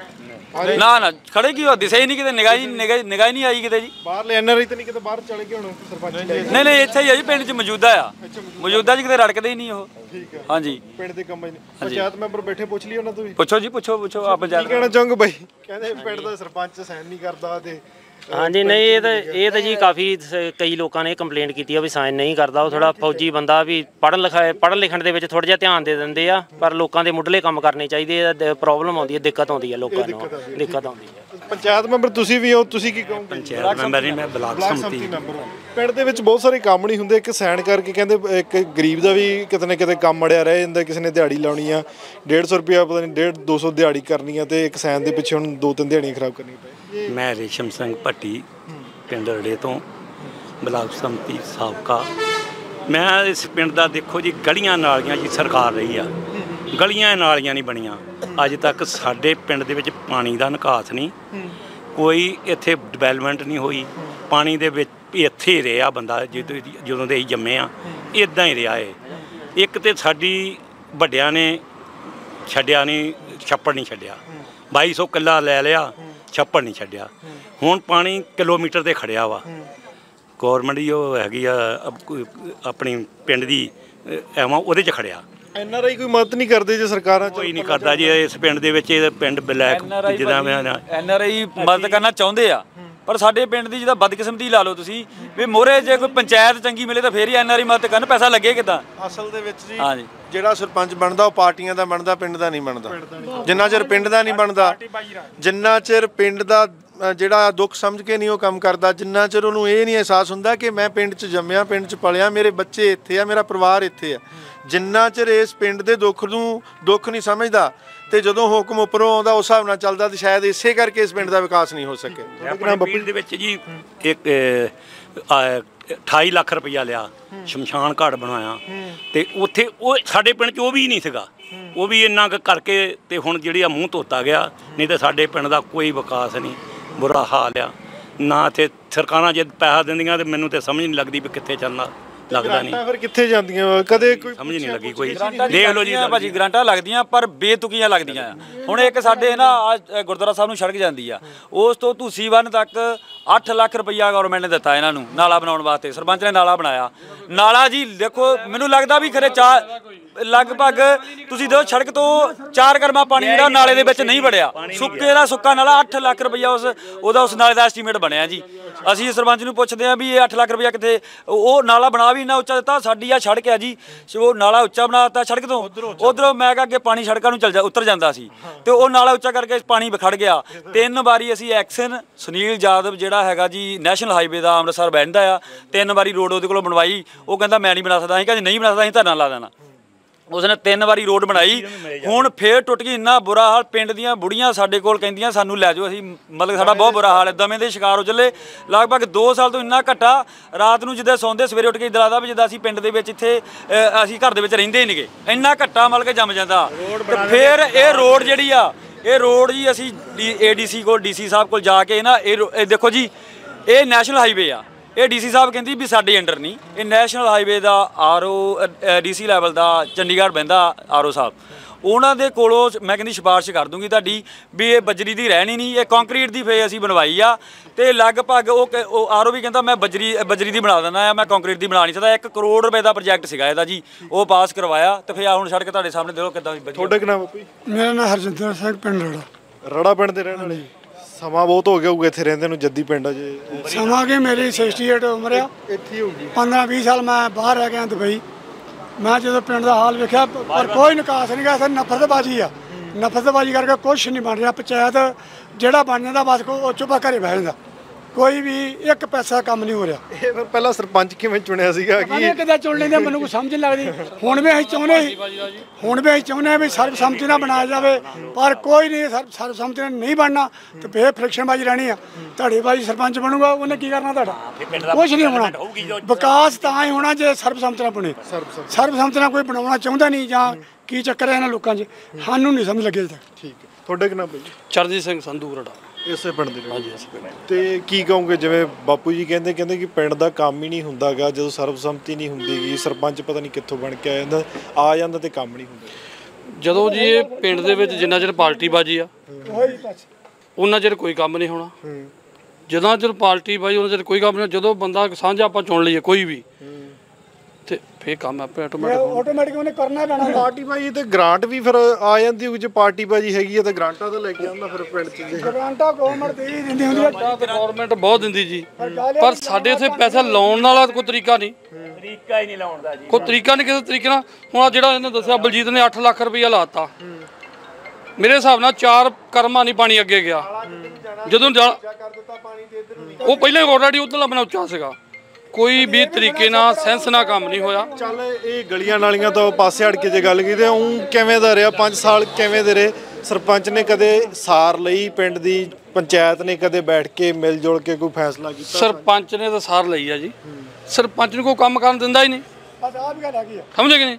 ਨਾ ਨਾ ਖੜੇ ਕੀ ਹੋ, ਦਿਸੇ ਹੀ ਨਹੀਂ ਕਿਤੇ, ਨਿਗਾਹ ਹੀ ਨਿਗਾਹ ਨਿਗਾਹ ਹੀ ਨਹੀਂ ਆਈ ਕਿਤੇ ਜੀ। ਬਾਹਰਲੇ ਐਨਆਰਆਈ ਤਾਂ ਨਹੀਂ ਕਿਤੇ ਬਾਹਰ ਚਲੇ ਗਏ ਹੁਣ ਸਰਪੰਚ ਲੈ ਕੇ? ਨਹੀਂ ਨਹੀਂ ਇੱਥੇ ਹੀ ਆ ਜੀ, ਪਿੰਡ 'ਚ ਮੌਜੂਦਾ ਆ। ਮੌਜੂਦਾ ਜੀ ਕਿਤੇ ਰੜਕਦੇ ਹੀ ਨਹੀਂ ਉਹ। ਠੀਕ ਹੈ। ਹਾਂਜੀ ਪਿੰਡ ਦੇ ਕੰਮਾਂ 'ਚ ਪੰਚਾਇਤ ਮੈਂਬਰ ਬੈਠੇ, ਪੁੱਛ ਲਈ ਉਹਨਾਂ ਤੋਂ ਵੀ? ਪੁੱਛੋ ਜੀ, ਪੁੱਛੋ ਪੁੱਛੋ ਆਪ ਕੀ ਕਹਿਣਾ ਚਾਹੋਗੇ ਬਾਈ? ਕਹਿੰਦੇ ਪਿੰਡ ਦਾ ਸਰਪੰਚ ਸਾਈਨ ਨਹੀਂ ਕਰਦਾ ਤੇ ਹਾਂਜੀ ਨਹੀਂ ਇਹ ਤਾਂ ਇਹ ਤਾਂ ਜੀ ਕਾਫੀ ਸ- ਕਈ ਲੋਕਾਂ ਨੇ ਕੰਪਲੇਂਟ ਕੀਤੀ ਆ ਵੀ ਸਾਈਨ ਨਹੀਂ ਕਰਦਾ। ਉਹ ਥੋੜਾ ਫੌਜੀ ਬੰਦਾ ਵੀ ਪੜ੍ਹਨ ਲਿਖਾਏ ਪੜ੍ਹਨ ਲਿਖਣ ਦੇ ਵਿੱਚ ਥੋੜਾ ਜਿਹਾ ਧਿਆਨ ਦੇ ਦਿੰਦੇ ਆ। ਪਰ ਲੋਕਾਂ ਦੇ ਮੁੱਢਲੇ ਕੰਮ ਕਰਨੇ ਚਾਹੀਦੇ ਆ। ਪ੍ਰੋਬਲਮ ਆਉਂਦੀ ਹੈ, ਦਿੱਕਤ ਆਉਂਦੀ ਹੈ ਲੋਕਾਂ ਨੂੰ, ਦਿੱਕਤ ਆਉਂਦੀ ਹੈ। ਪੰਚਾਇਤ ਮੈਂਬਰ ਤੁਸੀਂ ਵੀ ਹੋ, ਤੁਸੀਂ ਕੀ ਕਹੋਗੇ? ਪੰਚਾਇਤ ਮੈਂਬਰ ਨਹੀਂ, ਮੈਂ ਬਲਾਕ ਬਲਾਕ ਸੰਮਤੀ ਸੰਮਤੀ ਮੈਂਬਰ ਹੋ। ਪਿੰਡ ਦੇ ਵਿੱਚ ਬਹੁਤ ਸਾਰੇ ਕੰਮ ਨਹੀਂ ਹੁੰਦੇ। ਇੱਕ ਸਾਈਨ ਕਰਕੇ ਕਹਿੰਦੇ ਇੱਕ ਗਰੀਬ ਦਾ ਵੀ ਕਿਤੇ ਨਾ ਕਿਤੇ ਕੰਮ ਅੜਿਆ ਰਹਿ ਜਾਂਦਾ। ਕਿਸੇ ਨੇ ਦਿਹਾੜੀ ਲਾਉਣੀ ਆ, ਡੇਢ ਸੌ ਰੁਪਇਆ ਪਤਾ ਨਹੀਂ ਡੇਢ ਦੋ ਸੌ ਦਿਹਾੜੀ ਕਰਨੀ ਆ ਤੇ ਇੱਕ ਸਾਈਨ ਦੇ ਪਿੱਛੇ ਹੁਣ ਦੋ ਤਿੰਨ ਦਿਹਾੜੀਆਂ ਖਰਾਬ ਕਰਨੀਆਂ ਪਏ। ਮੈਂ ਰੇਸ਼ਮ ਸਿੰਘ ਭੱਟੀ ਪਿੰਡ ਰੜੇ ਤੋਂ, ਬਲਾਕ ਸੰਮਤੀ ਸਾਬਕਾ। ਮੈਂ ਇਸ ਪਿੰਡ ਦਾ ਦੇਖੋ ਜੀ, ਗਲੀਆਂ ਨਾਲੀਆਂ ਜੀ ਸਰਕਾਰ ਰਹੀ ਆ, ਗਲੀਆਂ ਨਾਲੀਆਂ ਨਹੀਂ ਬਣੀਆਂ ਅੱਜ ਤੱਕ। ਸਾਡੇ ਪਿੰਡ ਦੇ ਵਿੱਚ ਪਾਣੀ ਦਾ ਨਿਕਾਸ ਨਹੀਂ, ਕੋਈ ਇੱਥੇ ਡਿਵੈਲਪਮੈਂਟ ਨਹੀਂ ਹੋਈ। ਪਾਣੀ ਦੇ ਵਿੱਚ ਇੱਥੇ ਹੀ ਰਿਹਾ ਬੰਦਾ ਜਦੋਂ ਜਦੋਂ ਦੇ ਅਸੀਂ ਜੰਮੇ ਆ, ਇੱਦਾਂ ਹੀ ਰਿਹਾ ਏ। ਇੱਕ ਤੇ ਸਾਡੀ ਵੱਡਿਆਂ ਨੇ ਛੱਡਿਆ ਨਹੀਂ, ਛੱਪੜ ਨਹੀਂ ਛੱਡਿਆ। ਬਾਈ ਸੌ ਕਿੱਲਾ ਲੈ ਲਿਆ, ਛੱਪੜ ਨਹੀਂ ਛੱਡਿਆ। ਹੁਣ ਪਾਣੀ ਕਿਲੋਮੀਟਰ ਤੇ ਖੜਿਆ ਵਾ। ਗੌਰਮੈਂਟ ਹੀ ਉਹ ਹੈਗੀ ਆ ਆਪਣੀ ਪਿੰਡ ਦੀ ਐਵਾਂ ਉਹਦੇ 'ਚ ਖੜਿਆ। ਐਨਆਰਆਈ ਕੋਈ ਮਦਦ ਨਹੀਂ ਕਰਦੇ ਜੇ ਸਰਕਾਰਾਂ? ਕੋਈ ਨਹੀਂ ਕਰਦਾ ਜੀ ਇਸ ਪਿੰਡ ਦੇ ਵਿੱਚ। ਇਹ ਪਿੰਡ ਬਲੈਕ ਜਿੱਦਾਂ ਮੈਂ ਐਨ ਆਰ ਆਈ ਮਦਦ ਕਰਨਾ ਚਾਹੁੰਦੇ ਆ, ਪਰ ਸਾਡੇ ਪਿੰਡ ਦੀ ਜਿਹਦਾ ਬਦਕਿਸਮਤੀ ਲਾ ਲਓ ਤੁਸੀਂ ਵੀ ਮੋਹਰੇ ਜੇ ਕੋਈ ਪੰਚਾਇਤ ਚੰਗੀ ਮਿਲੇ ਤਾਂ ਫੇਰ ਹੀ ਐਨ ਆਰ ਆਈ ਮਦਦ ਕਰਨ। ਪੈਸਾ ਲੱਗੇ ਕਿੱਦਾਂ? ਅਸਲ ਦੇ ਵਿੱਚ ਜੀ ਹਾਂਜੀ ਜਿਹੜਾ ਸਰਪੰਚ ਬਣਦਾ ਉਹ ਪਾਰਟੀਆਂ ਦਾ ਬਣਦਾ, ਪਿੰਡ ਦਾ ਨਹੀਂ ਬਣਦਾ। ਜਿੰਨਾ ਚਿਰ ਪਿੰਡ ਦਾ ਨਹੀਂ ਬਣਦਾ, ਜਿੰਨਾ ਚਿਰ ਪਿੰਡ ਦਾ ਅ, ਜਿਹੜਾ ਦੁੱਖ ਸਮਝ ਕੇ ਨਹੀਂ ਉਹ ਕੰਮ ਕਰਦਾ, ਜਿੰਨਾ ਚਿਰ ਉਹਨੂੰ ਇਹ ਨਹੀਂ ਅਹਿਸਾਸ ਹੁੰਦਾ ਕਿ ਮੈਂ ਪਿੰਡ 'ਚ ਜੰਮਿਆ, ਪਿੰਡ 'ਚ ਪਲਿਆ, ਮੇਰੇ ਬੱਚੇ ਇੱਥੇ ਆ, ਮੇਰਾ ਪਰਿਵਾਰ ਇੱਥੇ ਆ, ਜਿੰਨਾ ਚਿਰ ਇਸ ਪਿੰਡ ਦੇ ਦੁੱਖ ਨੂੰ ਦੁੱਖ ਨਹੀਂ ਸਮਝਦਾ ਤੇ ਜਦੋਂ ਹੁਕਮ ਉੱਪਰੋਂ ਆਉਂਦਾ ਉਸ ਹਿਸਾਬ ਨਾਲ ਚੱਲਦਾ, ਤੇ ਸ਼ਾਇਦ ਇਸੇ ਕਰਕੇ ਇਸ ਪਿੰਡ ਦਾ ਵਿਕਾਸ ਨਹੀਂ ਹੋ ਸਕਿਆ। ਆਪਣੇ ਪਿੰਡ ਦੇ ਵਿੱਚ ਜੀ ਇੱਕ ਅਠਾਈ ਲੱਖ ਰੁਪਈਆ ਲਿਆ, ਸ਼ਮਸ਼ਾਨ ਘਾਟ ਬਣਾਇਆ, ਤੇ ਉੱਥੇ ਉਹ ਸਾਡੇ ਪਿੰਡ 'ਚ ਉਹ ਵੀ ਨਹੀਂ ਸੀਗਾ। ਉਹ ਵੀ ਇੰਨਾ ਕੁ ਕਰਕੇ ਤੇ ਹੁਣ ਜਿਹੜੀ ਆ ਮੂੰਹ ਧੋਤਾ ਗਿਆ। ਨਹੀਂ ਤਾਂ ਸਾਡੇ ਪਿੰਡ ਦਾ ਕੋਈ ਵਿਕਾਸ ਨਹੀਂ, ਬੁਰਾ ਹਾਲ ਆ। ਨਾ ਇੱਥੇ ਸਰਕਾਰਾਂ ਜੇ ਪੈਸਾ ਦਿੰਦੀਆਂ ਤੇ ਮੈਨੂੰ ਤੇ ਸਮਝ ਨਹੀਂ ਲੱਗਦੀ ਵੀ ਕਿੱਥੇ ਚੱਲਣਾ ਲੱਗਦਾ ਨਹੀਂ। ਫਿਰ ਕਿੱਥੇ ਜਾਂਦੀਆਂ ਕਦੇ ਕੋਈ ਸਮਝ ਨਹੀਂ ਲੱਗੀ ਕੋਈ। ਦੇਖ ਲਓ ਜੀ ਭਾਜੀ ਗ੍ਰਾਂਟਾਂ ਲੱਗਦੀਆਂ ਪਰ ਬੇਤੁਕੀਆਂ ਲੱਗਦੀਆਂ ਆ। ਹੁਣ ਇੱਕ ਸਾਡੇ ਨਾ ਗੁਰਦੁਆਰਾ ਸਾਹਿਬ ਨੂੰ ਸੜਕ ਜਾਂਦੀ ਆ, ਉਸ ਤੋਂ ਧੂਸੀ ਬੰਨ ਤੱਕ ਅੱਠ ਲੱਖ ਰੁਪਈਆ ਗਵਰਨਮੈਂਟ ਨੇ ਦਿੱਤਾ ਇਹਨਾਂ ਨੂੰ ਨਾਲਾ ਬਣਾਉਣ ਵਾਸਤੇ। ਸਰਪੰਚ ਨੇ ਨਾਲਾ ਬਣਾਇਆ। ਨਾਲਾ ਜੀ ਦੇਖੋ ਮੈਨੂੰ ਲੱਗਦਾ ਵੀ ਖਰੇ ਚਾਰ ਲਗਭਗ ਤੁਸੀਂ ਦੇਖੋ ਸੜਕ ਤੋਂ ਚਾਰ ਕਰਮਾ ਪਾਣੀ ਜਿਹੜਾ ਨਾਲੇ ਦੇ ਵਿੱਚ ਨਹੀਂ ਵੜਿਆ। ਸੁੱਕੇ ਦਾ ਸੁੱਕਾ ਨਾਲਾ ਅੱਠ ਲੱਖ ਰੁਪਈਆ ਉਸ ਉਹਦਾ ਉਸ ਨਾਲੇ ਦਾ ਐਸਟੀਮੇਟ ਬਣਿਆ ਜੀ। ਅਸੀਂ ਸਰਪੰਚ ਨੂੰ ਪੁੱਛਦੇ ਹਾਂ ਵੀ ਇਹ ਅੱਠ ਲੱਖ ਰੁਪਈਆ ਕਿੱਥੇ, ਉਹ ਨਾਲਾ ਬਣਾ ਵੀ ਇੰਨਾ ਉੱਚਾ ਦਿੱਤਾ। ਸਾਡੀ ਆ ਸੜਕ ਹੈ ਜੀ, ਉਹ ਨਾਲਾ ਉੱਚਾ ਬਣਾ ਦਿੱਤਾ ਸੜਕ ਤੋਂ। ਉਧਰੋਂ ਮੈਂ ਕਿਹਾ ਅੱਗੇ ਪਾਣੀ ਸੜਕਾਂ ਨੂੰ ਚੱਲ ਜਾ ਉਤਰ ਜਾਂਦਾ ਸੀ ਤੇ ਉਹ ਨਾਲਾ ਉੱਚਾ ਕਰਕੇ ਪਾਣੀ ਵਿਖੜ ਗਿਆ। ਤਿੰਨ ਵਾਰੀ ਅਸੀਂ ਐਕਸ਼ਨ ਸੁਨੀਲ ਯਾਦਵ ਜਿਹੜਾ ਹੈਗਾ ਜੀ ਨੈਸ਼ਨਲ ਹਾਈਵੇ ਦਾ ਅੰਮ੍ਰਿਤਸਰ ਬਹਿੰਦਾ ਆ, ਤਿੰਨ ਵਾਰੀ ਰੋਡ ਉਹਦੇ ਕੋਲੋਂ ਬਣਵਾਈ। ਉਹ ਕਹਿੰਦਾ ਮੈਂ ਨਹੀਂ ਬਣਾ ਸਕਦਾ। ਅਸੀਂ ਕਹਿੰਦੇ ਨਹੀਂ ਬਣਾ ਸਕਦਾ, ਅਸੀਂ ਧਰਨਾ ਲਾ ਦੇਣਾ। ਉਸਨੇ ਤਿੰਨ ਵਾਰੀ ਰੋਡ ਬਣਾਈ, ਹੁਣ ਫੇਰ ਟੁੱਟ ਗਈ। ਇੰਨਾ ਬੁਰਾ ਹਾਲ, ਪਿੰਡ ਦੀਆਂ ਬੁੜੀਆਂ ਸਾਡੇ ਕੋਲ ਕਹਿੰਦੀਆਂ ਸਾਨੂੰ ਲੈ ਜਾਓ, ਅਸੀਂ ਮਤਲਬ ਸਾਡਾ ਬਹੁਤ ਬੁਰਾ ਹਾਲ ਹੈ। ਦਮੇ ਦੇ ਸ਼ਿਕਾਰ ਹੋ ਚੱਲੇ। ਲਗਭਗ ਦੋ ਸਾਲ ਤੋਂ ਇੰਨਾ ਘੱਟਾ, ਰਾਤ ਨੂੰ ਜਿੱਦਾਂ ਸੌਂਦੇ ਸਵੇਰੇ ਉੱਠ ਕੇ ਇੱਦਾਂ ਲੱਗਦਾ ਵੀ ਜਿੱਦਾਂ ਅਸੀਂ ਪਿੰਡ ਦੇ ਵਿੱਚ ਇੱਥੇ ਅਸੀਂ ਘਰ ਦੇ ਵਿੱਚ ਰਹਿੰਦੇ ਹੀ ਨਹੀਂਗੇ, ਇੰਨਾ ਘੱਟਾ ਮਤਲਬ ਕੇ ਜੰਮ ਜਾਂਦਾ। ਤੇ ਫਿਰ ਇਹ ਰੋਡ ਜਿਹੜੀ ਆ, ਇਹ ਰੋਡ ਜੀ ਅਸੀਂ ਏ ਡੀ ਸੀ ਕੋਲ, ਡੀ ਸੀ ਸਾਹਿਬ ਕੋਲ ਜਾ ਕੇ ਨਾ ਇਹ ਦੇਖੋ ਜੀ ਇਹ ਨੈਸ਼ਨਲ ਹਾਈਵੇ ਆ। ਇਹ ਡੀਸੀ ਸਾਹਿਬ ਕਹਿੰਦੀ ਵੀ ਸਾਡੇ ਅੰਡਰ ਨਹੀਂ, ਇਹ ਨੈਸ਼ਨਲ ਹਾਈਵੇ ਦਾ ਆਰ ਓ ਡੀਸੀ ਲੈਵਲ ਦਾ ਚੰਡੀਗੜ੍ਹ ਬਹਿੰਦਾ ਆਰ ਓ ਸਾਹਿਬ, ਉਹਨਾਂ ਦੇ ਕੋਲੋਂ ਮੈਂ ਕਹਿੰਦੀ ਸਿਫਾਰਿਸ਼ ਕਰ ਦੂੰਗੀ ਤੁਹਾਡੀ ਵੀ ਇਹ ਬਜਰੀ ਦੀ ਰਹਿਣੀ ਨਹੀਂ, ਇਹ ਕੰਕਰੀਟ ਦੀ ਫੇ ਅਸੀਂ ਬਣਵਾਈ ਆ। ਤੇ ਲਗਭਗ ਉਹ ਆਰ ਓ ਵੀ ਕਹਿੰਦਾ ਮੈਂ ਬਜਰੀ ਬਜਰੀ ਦੀ ਬਣਾ ਦਿੰਦਾ ਆ, ਮੈਂ ਕੰਕਰੀਟ ਦੀ ਬਣਾ ਨਹੀਂ ਸਕਦਾ। ਇੱਕ ਕਰੋੜ ਰੁਪਏ ਦਾ ਪ੍ਰੋਜੈਕਟ ਸੀਗਾ ਇਹਦਾ ਜੀ, ਉਹ ਪਾਸ ਕਰਵਾਇਆ ਤੇ ਫਿਰ ਆ ਹੁਣ ਸੜਕ ਤੁਹਾਡੇ ਸਾਹਮਣੇ ਦੇਖੋ ਕਿੱਦਾਂ ਦੀ। ਤੁਹਾਡਾ ਕੀ ਨਾਮ ਹੈ? ਮੇਰਾ ਨਾਮ ਹਰਜਿੰਦਰ ਸਿੰਘ, ਪਿੰਡ ਰੜਾ। ਰੜਾ ਪਿੰਡ ਦੇ ਰਹਿਣ ਵਾਲੇ। ਸਮਾਂ ਬਹੁਤ ਹੋ ਗਿਆ ਹੋਊਗਾ ਇੱਥੇ ਰਹਿੰਦੇ ਨੂੰ, ਜੱਦੀ ਪਿੰਡ ਆ ਜੇ। ਸਮਾਂ ਕਿ ਮੇਰੀ ਅਠਾਸੀ ਉਮਰ ਆ, ਇੱਥੇ ਹੋਊਗੀ। ਪੰਦਰਾਂ ਵੀਹ ਸਾਲ ਮੈਂ ਬਾਹਰ ਰਹਿ ਗਿਆ ਦੁਬਈ। ਮੈਂ ਜਦੋਂ ਪਿੰਡ ਦਾ ਹਾਲ ਵੇਖਿਆ ਪਰ ਕੋਈ ਨਿਕਾਸ ਨਹੀਂ ਗਾ, ਸਰ ਨਫ਼ਰਤਬਾਜ਼ੀ ਆ। ਨਫ਼ਰਤਬਾਜ਼ੀ ਕਰਕੇ ਕੁਛ ਨਹੀਂ ਬਣ ਰਿਹਾ। ਪੰਚਾਇਤ ਜਿਹੜਾ ਬਣ ਜਾਂਦਾ ਬਸ ਉਹ ਚੁੱਪ ਘਰੇ ਬਹਿ ਜਾਂਦਾ, ਕੋਈ ਵੀ ਇੱਕ ਪੈਸਾ ਕੰਮ ਨਹੀਂ ਹੋ ਰਿਹਾ। ਇਹ ਫਿਰ ਪਹਿਲਾਂ ਸਰਪੰਚ ਕਿਵੇਂ ਚੁਣਿਆ ਸੀਗਾ? ਕਿ ਕਿੱਦਾਂ ਚੁਣ ਲੈਂਦੇ ਮੈਨੂੰ ਕੋਈ ਸਮਝ ਨਹੀਂ ਲੱਗਦੀ। ਹੁਣ ਵੀ ਅਸੀਂ ਚਾਹੁੰਦੇ ਸੀ ਹੁਣ ਵੀ ਅਸੀਂ ਚਾਹੁੰਦੇ ਹਾਂ ਵੀ ਸਰਬਸੰਮਤੀ ਨਾਲ ਬਣਾਇਆ ਜਾਵੇ, ਪਰ ਕੋਈ ਨਹੀਂ ਸਰਬਸੰਮਤੀ ਨਾਲ ਨਹੀਂ ਬਣਨਾ ਤੇ ਫੇਰ ਫ੍ਰਿਕਸ਼ਨਬਾਜ਼ੀ ਰਹਿਣੀ ਆ। ਤੁਹਾਡੀ ਬਾਜੀ ਸਰਪੰਚ ਬਣੂਗਾ, ਉਹਨੇ ਕੀ ਕਰਨਾ? ਤੁਹਾਡਾ ਕੁਛ ਨਹੀਂ ਹੋਣਾ। ਵਿਕਾਸ ਤਾਂ ਹੀ ਹੋਣਾ ਜੇ ਸਰਬਸੰਮਤੀ ਨਾਲ ਬਣੇ। ਸਰਬਸੰਮਤੀ ਨਾਲ ਕੋਈ ਬਣਾਉਣਾ ਚਾਹੁੰਦਾ ਨਹੀਂ, ਜਾਂ ਕੀ ਚੱਕਰ ਹੈ ਇਹਨਾਂ ਲੋਕਾਂ 'ਚ, ਸਾਨੂੰ ਨਹੀਂ ਸਮਝ ਲੱਗੇ। ਠੀਕ ਹੈ, ਤੁਹਾਡਾ ਕੀ ਨਾਮ ਹੈ ਜੀ? ਚਰਨਜੀਤ ਸਿੰਘ ਸੰਧੂ ਰੜਾ। ਇਸੇ ਪਿੰਡ ਦੇ? ਹਾਂਜੀ ਇਸੇ ਪਿੰਡ। ਤੇ ਕੀ ਕਹੋਗੇ, ਜਿਵੇਂ ਬਾਪੂ ਜੀ ਕਹਿੰਦੇ ਕਹਿੰਦੇ ਕਿ ਪਿੰਡ ਦਾ ਕੰਮ ਹੀ ਨਹੀਂ ਹੁੰਦਾਗਾ ਜਦੋਂ ਸਰਬਸੰਮਤੀ ਨਹੀਂ ਹੁੰਦੀਗੀ, ਸਰਪੰਚ ਪਤਾ ਨਹੀਂ ਕਿੱਥੋਂ ਬਣ ਕੇ ਆ ਜਾਂਦਾ ਆ ਜਾਂਦਾ ਤੇ ਕੰਮ ਨਹੀਂ ਹੁੰਦਾ। ਜਦੋਂ ਜੀ ਇਹ ਪਿੰਡ ਦੇ ਵਿੱਚ ਜਿੰਨਾ ਚਿਰ ਪਾਰਟੀ ਬਾਜੀ ਆ ਉਹਨਾਂ ਚਿਰ ਕੋਈ ਕੰਮ ਨਹੀਂ ਹੋਣਾ। ਜਦੋਂ ਚਿਰ ਪਾਰਟੀ ਬਾਜੀ ਉਹਨਾਂ ਚਿਰ ਕੋਈ ਕੰਮ ਨਹੀਂ। ਜਦੋਂ ਬੰਦਾ ਸਾਂਝਾ ਆਪਾਂ ਚੁਣ ਲਈਏ ਕੋਈ ਵੀ ਤੇ ਫੇਰ ਕੰਮ ਆਪੇ ਆਟੋਮੈਟਿਕ ਆਟੋਮੈਟਿਕ ਉਹਨੇ ਕਰਨਾ ਪੈਣਾ। ਪਾਰਟੀ ਬਾਜੀ ਤੇ ਗ੍ਰਾਂਟ ਵੀ ਫਿਰ ਆ ਜਾਂਦੀ ਹੋਊ, ਜੇ ਪਾਰਟੀ ਬਾਜੀ ਹੈਗੀ ਆ ਤਾਂ ਗ੍ਰਾਂਟਾਂ ਤਾਂ ਲੈ ਕੇ ਆਉਂਦਾ ਫਿਰ ਪਿੰਡ 'ਚ। ਗ੍ਰਾਂਟਾਂ ਗਵਰਨਮੈਂਟ ਦੇ ਹੀ ਦਿੰਦੀ ਹੁੰਦੀ ਆ। ਗਵਰਨਮੈਂਟ ਬਹੁਤ ਦਿੰਦੀ ਜੀ, ਪਰ ਸਾਡੇ ਇੱਥੇ ਪੈਸਾ ਲਾਉਣ ਵਾਲਾ ਕੋਈ ਤਰੀਕਾ ਨਹੀਂ। ਤਰੀਕਾ ਹੀ ਨਹੀਂ ਲਾਉਣ ਦਾ ਜੀ, ਕੋਈ ਤਰੀਕਾ ਨਹੀਂ ਕਿਸੇ ਤਰੀਕੇ ਨਾਲ। ਹੁਣ ਆ ਜਿਹੜਾ ਇਹਨੇ ਦੱਸਿਆ ਬਲਜੀਤ ਨੇ ਅੱਠ ਲੱਖ ਰੁਪਈਆ ਲਾਤਾ, ਮੇਰੇ ਹਿਸਾਬ ਨਾਲ ਚਾਰ ਕਰਮਾਂ ਨਹੀਂ ਪਾਣੀ ਅੱਗੇ ਗਿਆ। ਜਦੋਂ ਉਹ ਪਹਿਲਾਂ ਹੀ ਆਲਰੇਡੀ ਉੱਧਰਲਾ ਬਣਾ ਉੱਚਾ ਸੀਗਾ, ਕੋਈ ਵੀ ਤਰੀਕੇ ਨਾਲ ਸੈਂਸ ਨਾਲ ਕੰਮ ਨਹੀਂ ਹੋਇਆ। ਚੱਲ ਇਹ ਗਲੀਆਂ ਨਾਲੀਆਂ ਤੋਂ ਪਾਸੇ ਹਟ ਕੇ ਜੇ ਗੱਲ ਕੀਤੀ ਉਹ ਕਿਵੇਂ ਦਾ ਰਿਹਾ ਪੰਜ ਸਾਲ, ਕਿਵੇਂ ਦੇ ਰਹੇ? ਸਰਪੰਚ ਨੇ ਕਦੇ ਸਾਰ ਲਈ ਪਿੰਡ ਦੀ, ਪੰਚਾਇਤ ਨੇ ਕਦੇ ਬੈਠ ਕੇ ਮਿਲ ਜੁਲ ਕੇ ਕੋਈ ਫੈਸਲਾ ਕੀਤਾ? ਸਰਪੰਚ ਨੇ ਤਾਂ ਸਾਰ ਲਈ ਆ ਜੀ, ਸਰਪੰਚ ਨੂੰ ਕੋਈ ਕੰਮ ਕਰਨ ਦਿੰਦਾ ਹੀ ਨਹੀਂ। ਸਮਝੇ ਕਿ ਨਹੀਂ?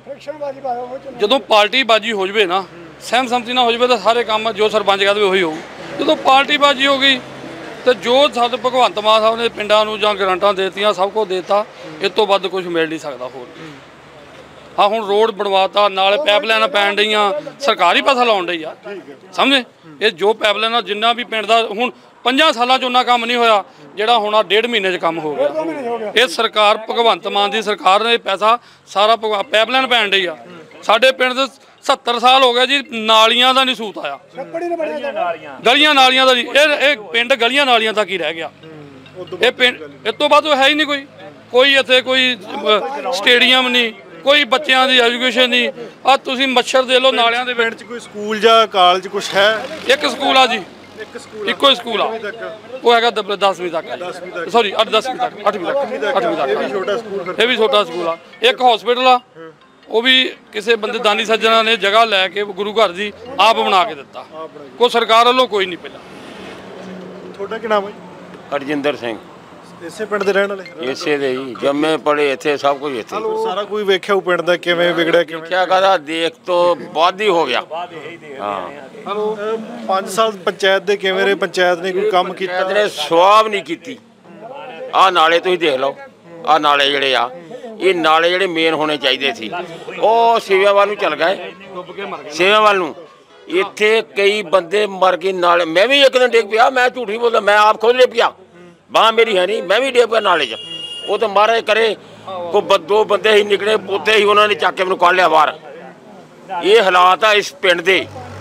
ਜਦੋਂ ਪਾਰਟੀ ਬਾਜੀ ਹੋ ਜਵੇ ਨਾ, ਸਹਿਮਸੰਮਤੀ ਨਾਲ ਹੋ ਜਵੇ ਤਾਂ ਸਾਰੇ ਕੰਮ ਜੋ ਸਰਪੰਚ ਕਹਿੰਦੇ ਉਹੀ ਹੋਊ। ਜਦੋਂ ਪਾਰਟੀ ਬਾਜੀ ਹੋ ਗਈ ਤੇ ਜੋ ਸਾਡੇ ਭਗਵੰਤ ਮਾਨ ਸਾਹਿਬ ਨੇ ਪਿੰਡਾਂ ਨੂੰ ਜਾਂ ਗਰੰਟਾਂ ਦੇਤੀਆਂ, ਸਭ ਕੁਝ ਦੇਤਾ, ਇਸ ਤੋਂ ਵੱਧ ਕੁਝ ਮਿਲ ਨਹੀਂ ਸਕਦਾ ਹੋਰ। ਹਾਂ ਹੁਣ ਰੋਡ ਬਣਵਾਤਾ, ਨਾਲੇ ਪਾਈਪਲਾਈਨਾਂ ਪੈਣ ਡਈਆਂ, ਸਰਕਾਰੀ ਪੈਸਾ ਲਾਉਣ ਡਈ ਆ। ਸਮਝੇ? ਇਹ ਜੋ ਪਾਈਪਲਾਈਨਾਂ ਜਿੰਨਾ ਵੀ ਪਿੰਡ ਦਾ ਹੁਣ ਪੰਜਾਂ ਸਾਲਾਂ 'ਚ ਉਹਨਾਂ ਕੰਮ ਨਹੀਂ ਹੋਇਆ ਜਿਹੜਾ ਹੁਣ ਆ ਡੇਢ ਮਹੀਨੇ 'ਚ ਕੰਮ ਹੋ ਗਿਆ। ਇਹ ਸਰਕਾਰ ਭਗਵੰਤ ਮਾਨ ਦੀ ਸਰਕਾਰ ਨੇ ਪੈਸਾ ਸਾਰਾ ਪਾਈਪਲਾਈਨ ਪੈਣ ਡਈ ਆ। ਸਾਡੇ ਪਿੰਡ ਦੇ ਸੱਤਰ ਸਾਲ ਹੋ ਗਏ ਜੀ, ਨਾਲੀਆਂ ਦਾ ਨਹੀਂ ਸੂਤ ਆਇਆ, ਗਲੀਆਂ ਨਾਲੀਆਂ ਦਾ ਜੀ। ਇਹ ਇਹ ਪਿੰਡ ਗਲੀਆਂ ਨਾਲੀਆਂ ਤੱਕ ਹੀ ਰਹਿ ਗਿਆ। ਇਹ ਪਿੰਡ ਇਸ ਤੋਂ ਬਾਅਦ ਹੈ ਹੀ ਨਹੀਂ ਕੋਈ ਕੋਈ ਇੱਥੇ ਕੋਈ ਸਟੇਡੀਅਮ ਨਹੀਂ, ਕੋਈ ਬੱਚਿਆਂ ਦੀ ਐਜੂਕੇਸ਼ਨ ਨਹੀਂ। ਆ ਤੁਸੀਂ ਮੱਛਰ ਦੇ ਲਓ ਨਾਲਿਆਂ ਦੇ ਪਿੰਡ 'ਚ ਕੋਈ ਸਕੂਲ ਜਾਂ ਕਾਲਜ ਕੁਛ ਹੈ? ਇੱਕ ਸਕੂਲ ਆ ਜੀ, ਇੱਕੋ ਹੀ ਸਕੂਲ ਆ, ਉਹ ਹੈਗਾ ਦਸਵੀਂ ਤੱਕ, ਸੌਰੀ ਅੱਠ ਦਸਵੀਂ ਤੱਕ, ਅੱਠਵੀਂ ਤੱਕ, ਅੱਠਵੀਂ ਤੱਕ। ਇਹ ਵੀ ਛੋਟਾ ਸਕੂਲ ਆ। ਇੱਕ ਹਸਪੀਟਲ ਆ, ਉਹ ਵੀ ਕਿਸੇ ਬੰਦੇ ਦਾਨੀ ਸੱਜਣਾ ਨੇ ਜਗ੍ਹਾ ਲੈ ਕੇ ਗੁਰੂ ਘਰ ਦੀ ਆਪ ਬਣਾ ਕੇ ਦਿੱਤਾ, ਕੋਈ ਸਰਕਾਰ ਵੱਲੋਂ ਕੋਈ ਨਹੀਂ ਪਹਿਲਾਂ। ਤੁਹਾਡਾ ਕੀ ਨਾਮ ਹੈ? ਹਰਜਿੰਦਰ ਸਿੰਘ। ਇਸੇ ਪਿੰਡ ਦੇ ਰਹਿਣ ਵਾਲੇ? ਇਸੇ ਦੇ ਹੀ ਜੰਮੇ ਪੜੇ ਇੱਥੇ, ਸਭ ਕੁਝ ਇੱਥੇ। ਸਾਰਾ ਕੋਈ ਵੇਖਿਆ ਉਹ ਪਿੰਡ ਦਾ ਕਿਵੇਂ ਵਿਗੜਿਆ, ਕਿਵੇਂ ਕਿਆ ਕਹਦਾ ਦੇਖ ਤੋਂ ਬਾਅਦ ਹੀ ਹੋ ਗਿਆ। ਹਾਂ ਹਲੋ ਪੰਜ ਸਾਲ ਪੰਚਾਇਤ ਦੇ ਕਿਵੇਂ ਰਹੇ? ਪੰਚਾਇਤ ਨੇ ਕੋਈ ਕੰਮ ਕੀਤਾ? ਨੇ ਸਵਾਬ ਨਹੀਂ ਕੀਤੀ। ਆਹ ਨਾਲੇ ਤੁਸੀਂ ਦੇਖ ਲਓ, ਆਹ ਨਾਲੇ ਜਿਹੜੇ ਆ ਇਹ ਨਾਲੇ ਜਿਹੜੇ ਮੇਨ ਹੋਣੇ ਚਾਹੀਦੇ ਸੀ ਉਹ ਸੇਵਾ ਵੱਲ ਨੂੰ ਚੱਲ ਗਏ, ਸੇਵਾ ਵੱਲ ਨੂੰ। ਇੱਥੇ ਕਈ ਬੰਦੇ ਮਰ ਗਏ ਨਾਲੇ। ਮੈਂ ਵੀ ਇੱਕ ਦਿਨ ਡਿੱਗ ਪਿਆ, ਮੈਂ ਝੂਠ ਨਹੀਂ ਬੋਲਦਾ, ਮੈਂ ਆਪ ਖੁਦ ਡਿੱਗ ਪਿਆ, ਬਾਂਹ ਮੇਰੀ ਹੈ ਨਹੀਂ, ਮੈਂ ਵੀ ਡਿੱਗ ਪਿਆ ਨਾਲੇ 'ਚ। ਉਹ ਤਾਂ ਮਹਾਰਾਜ ਕਰੇ ਕੋ ਦੋ ਬੰਦੇ ਹੀ ਨਿਕਲੇ, ਉੱਤੇ ਹੀ ਉਹਨਾਂ ਨੇ ਚੱਕ ਕੇ ਮੈਨੂੰ ਕੱਢ ਲਿਆ ਬਾਹਰ। ਇਹ ਹਾਲਾਤ ਆ ਇਸ ਪਿੰਡ ਦੇ।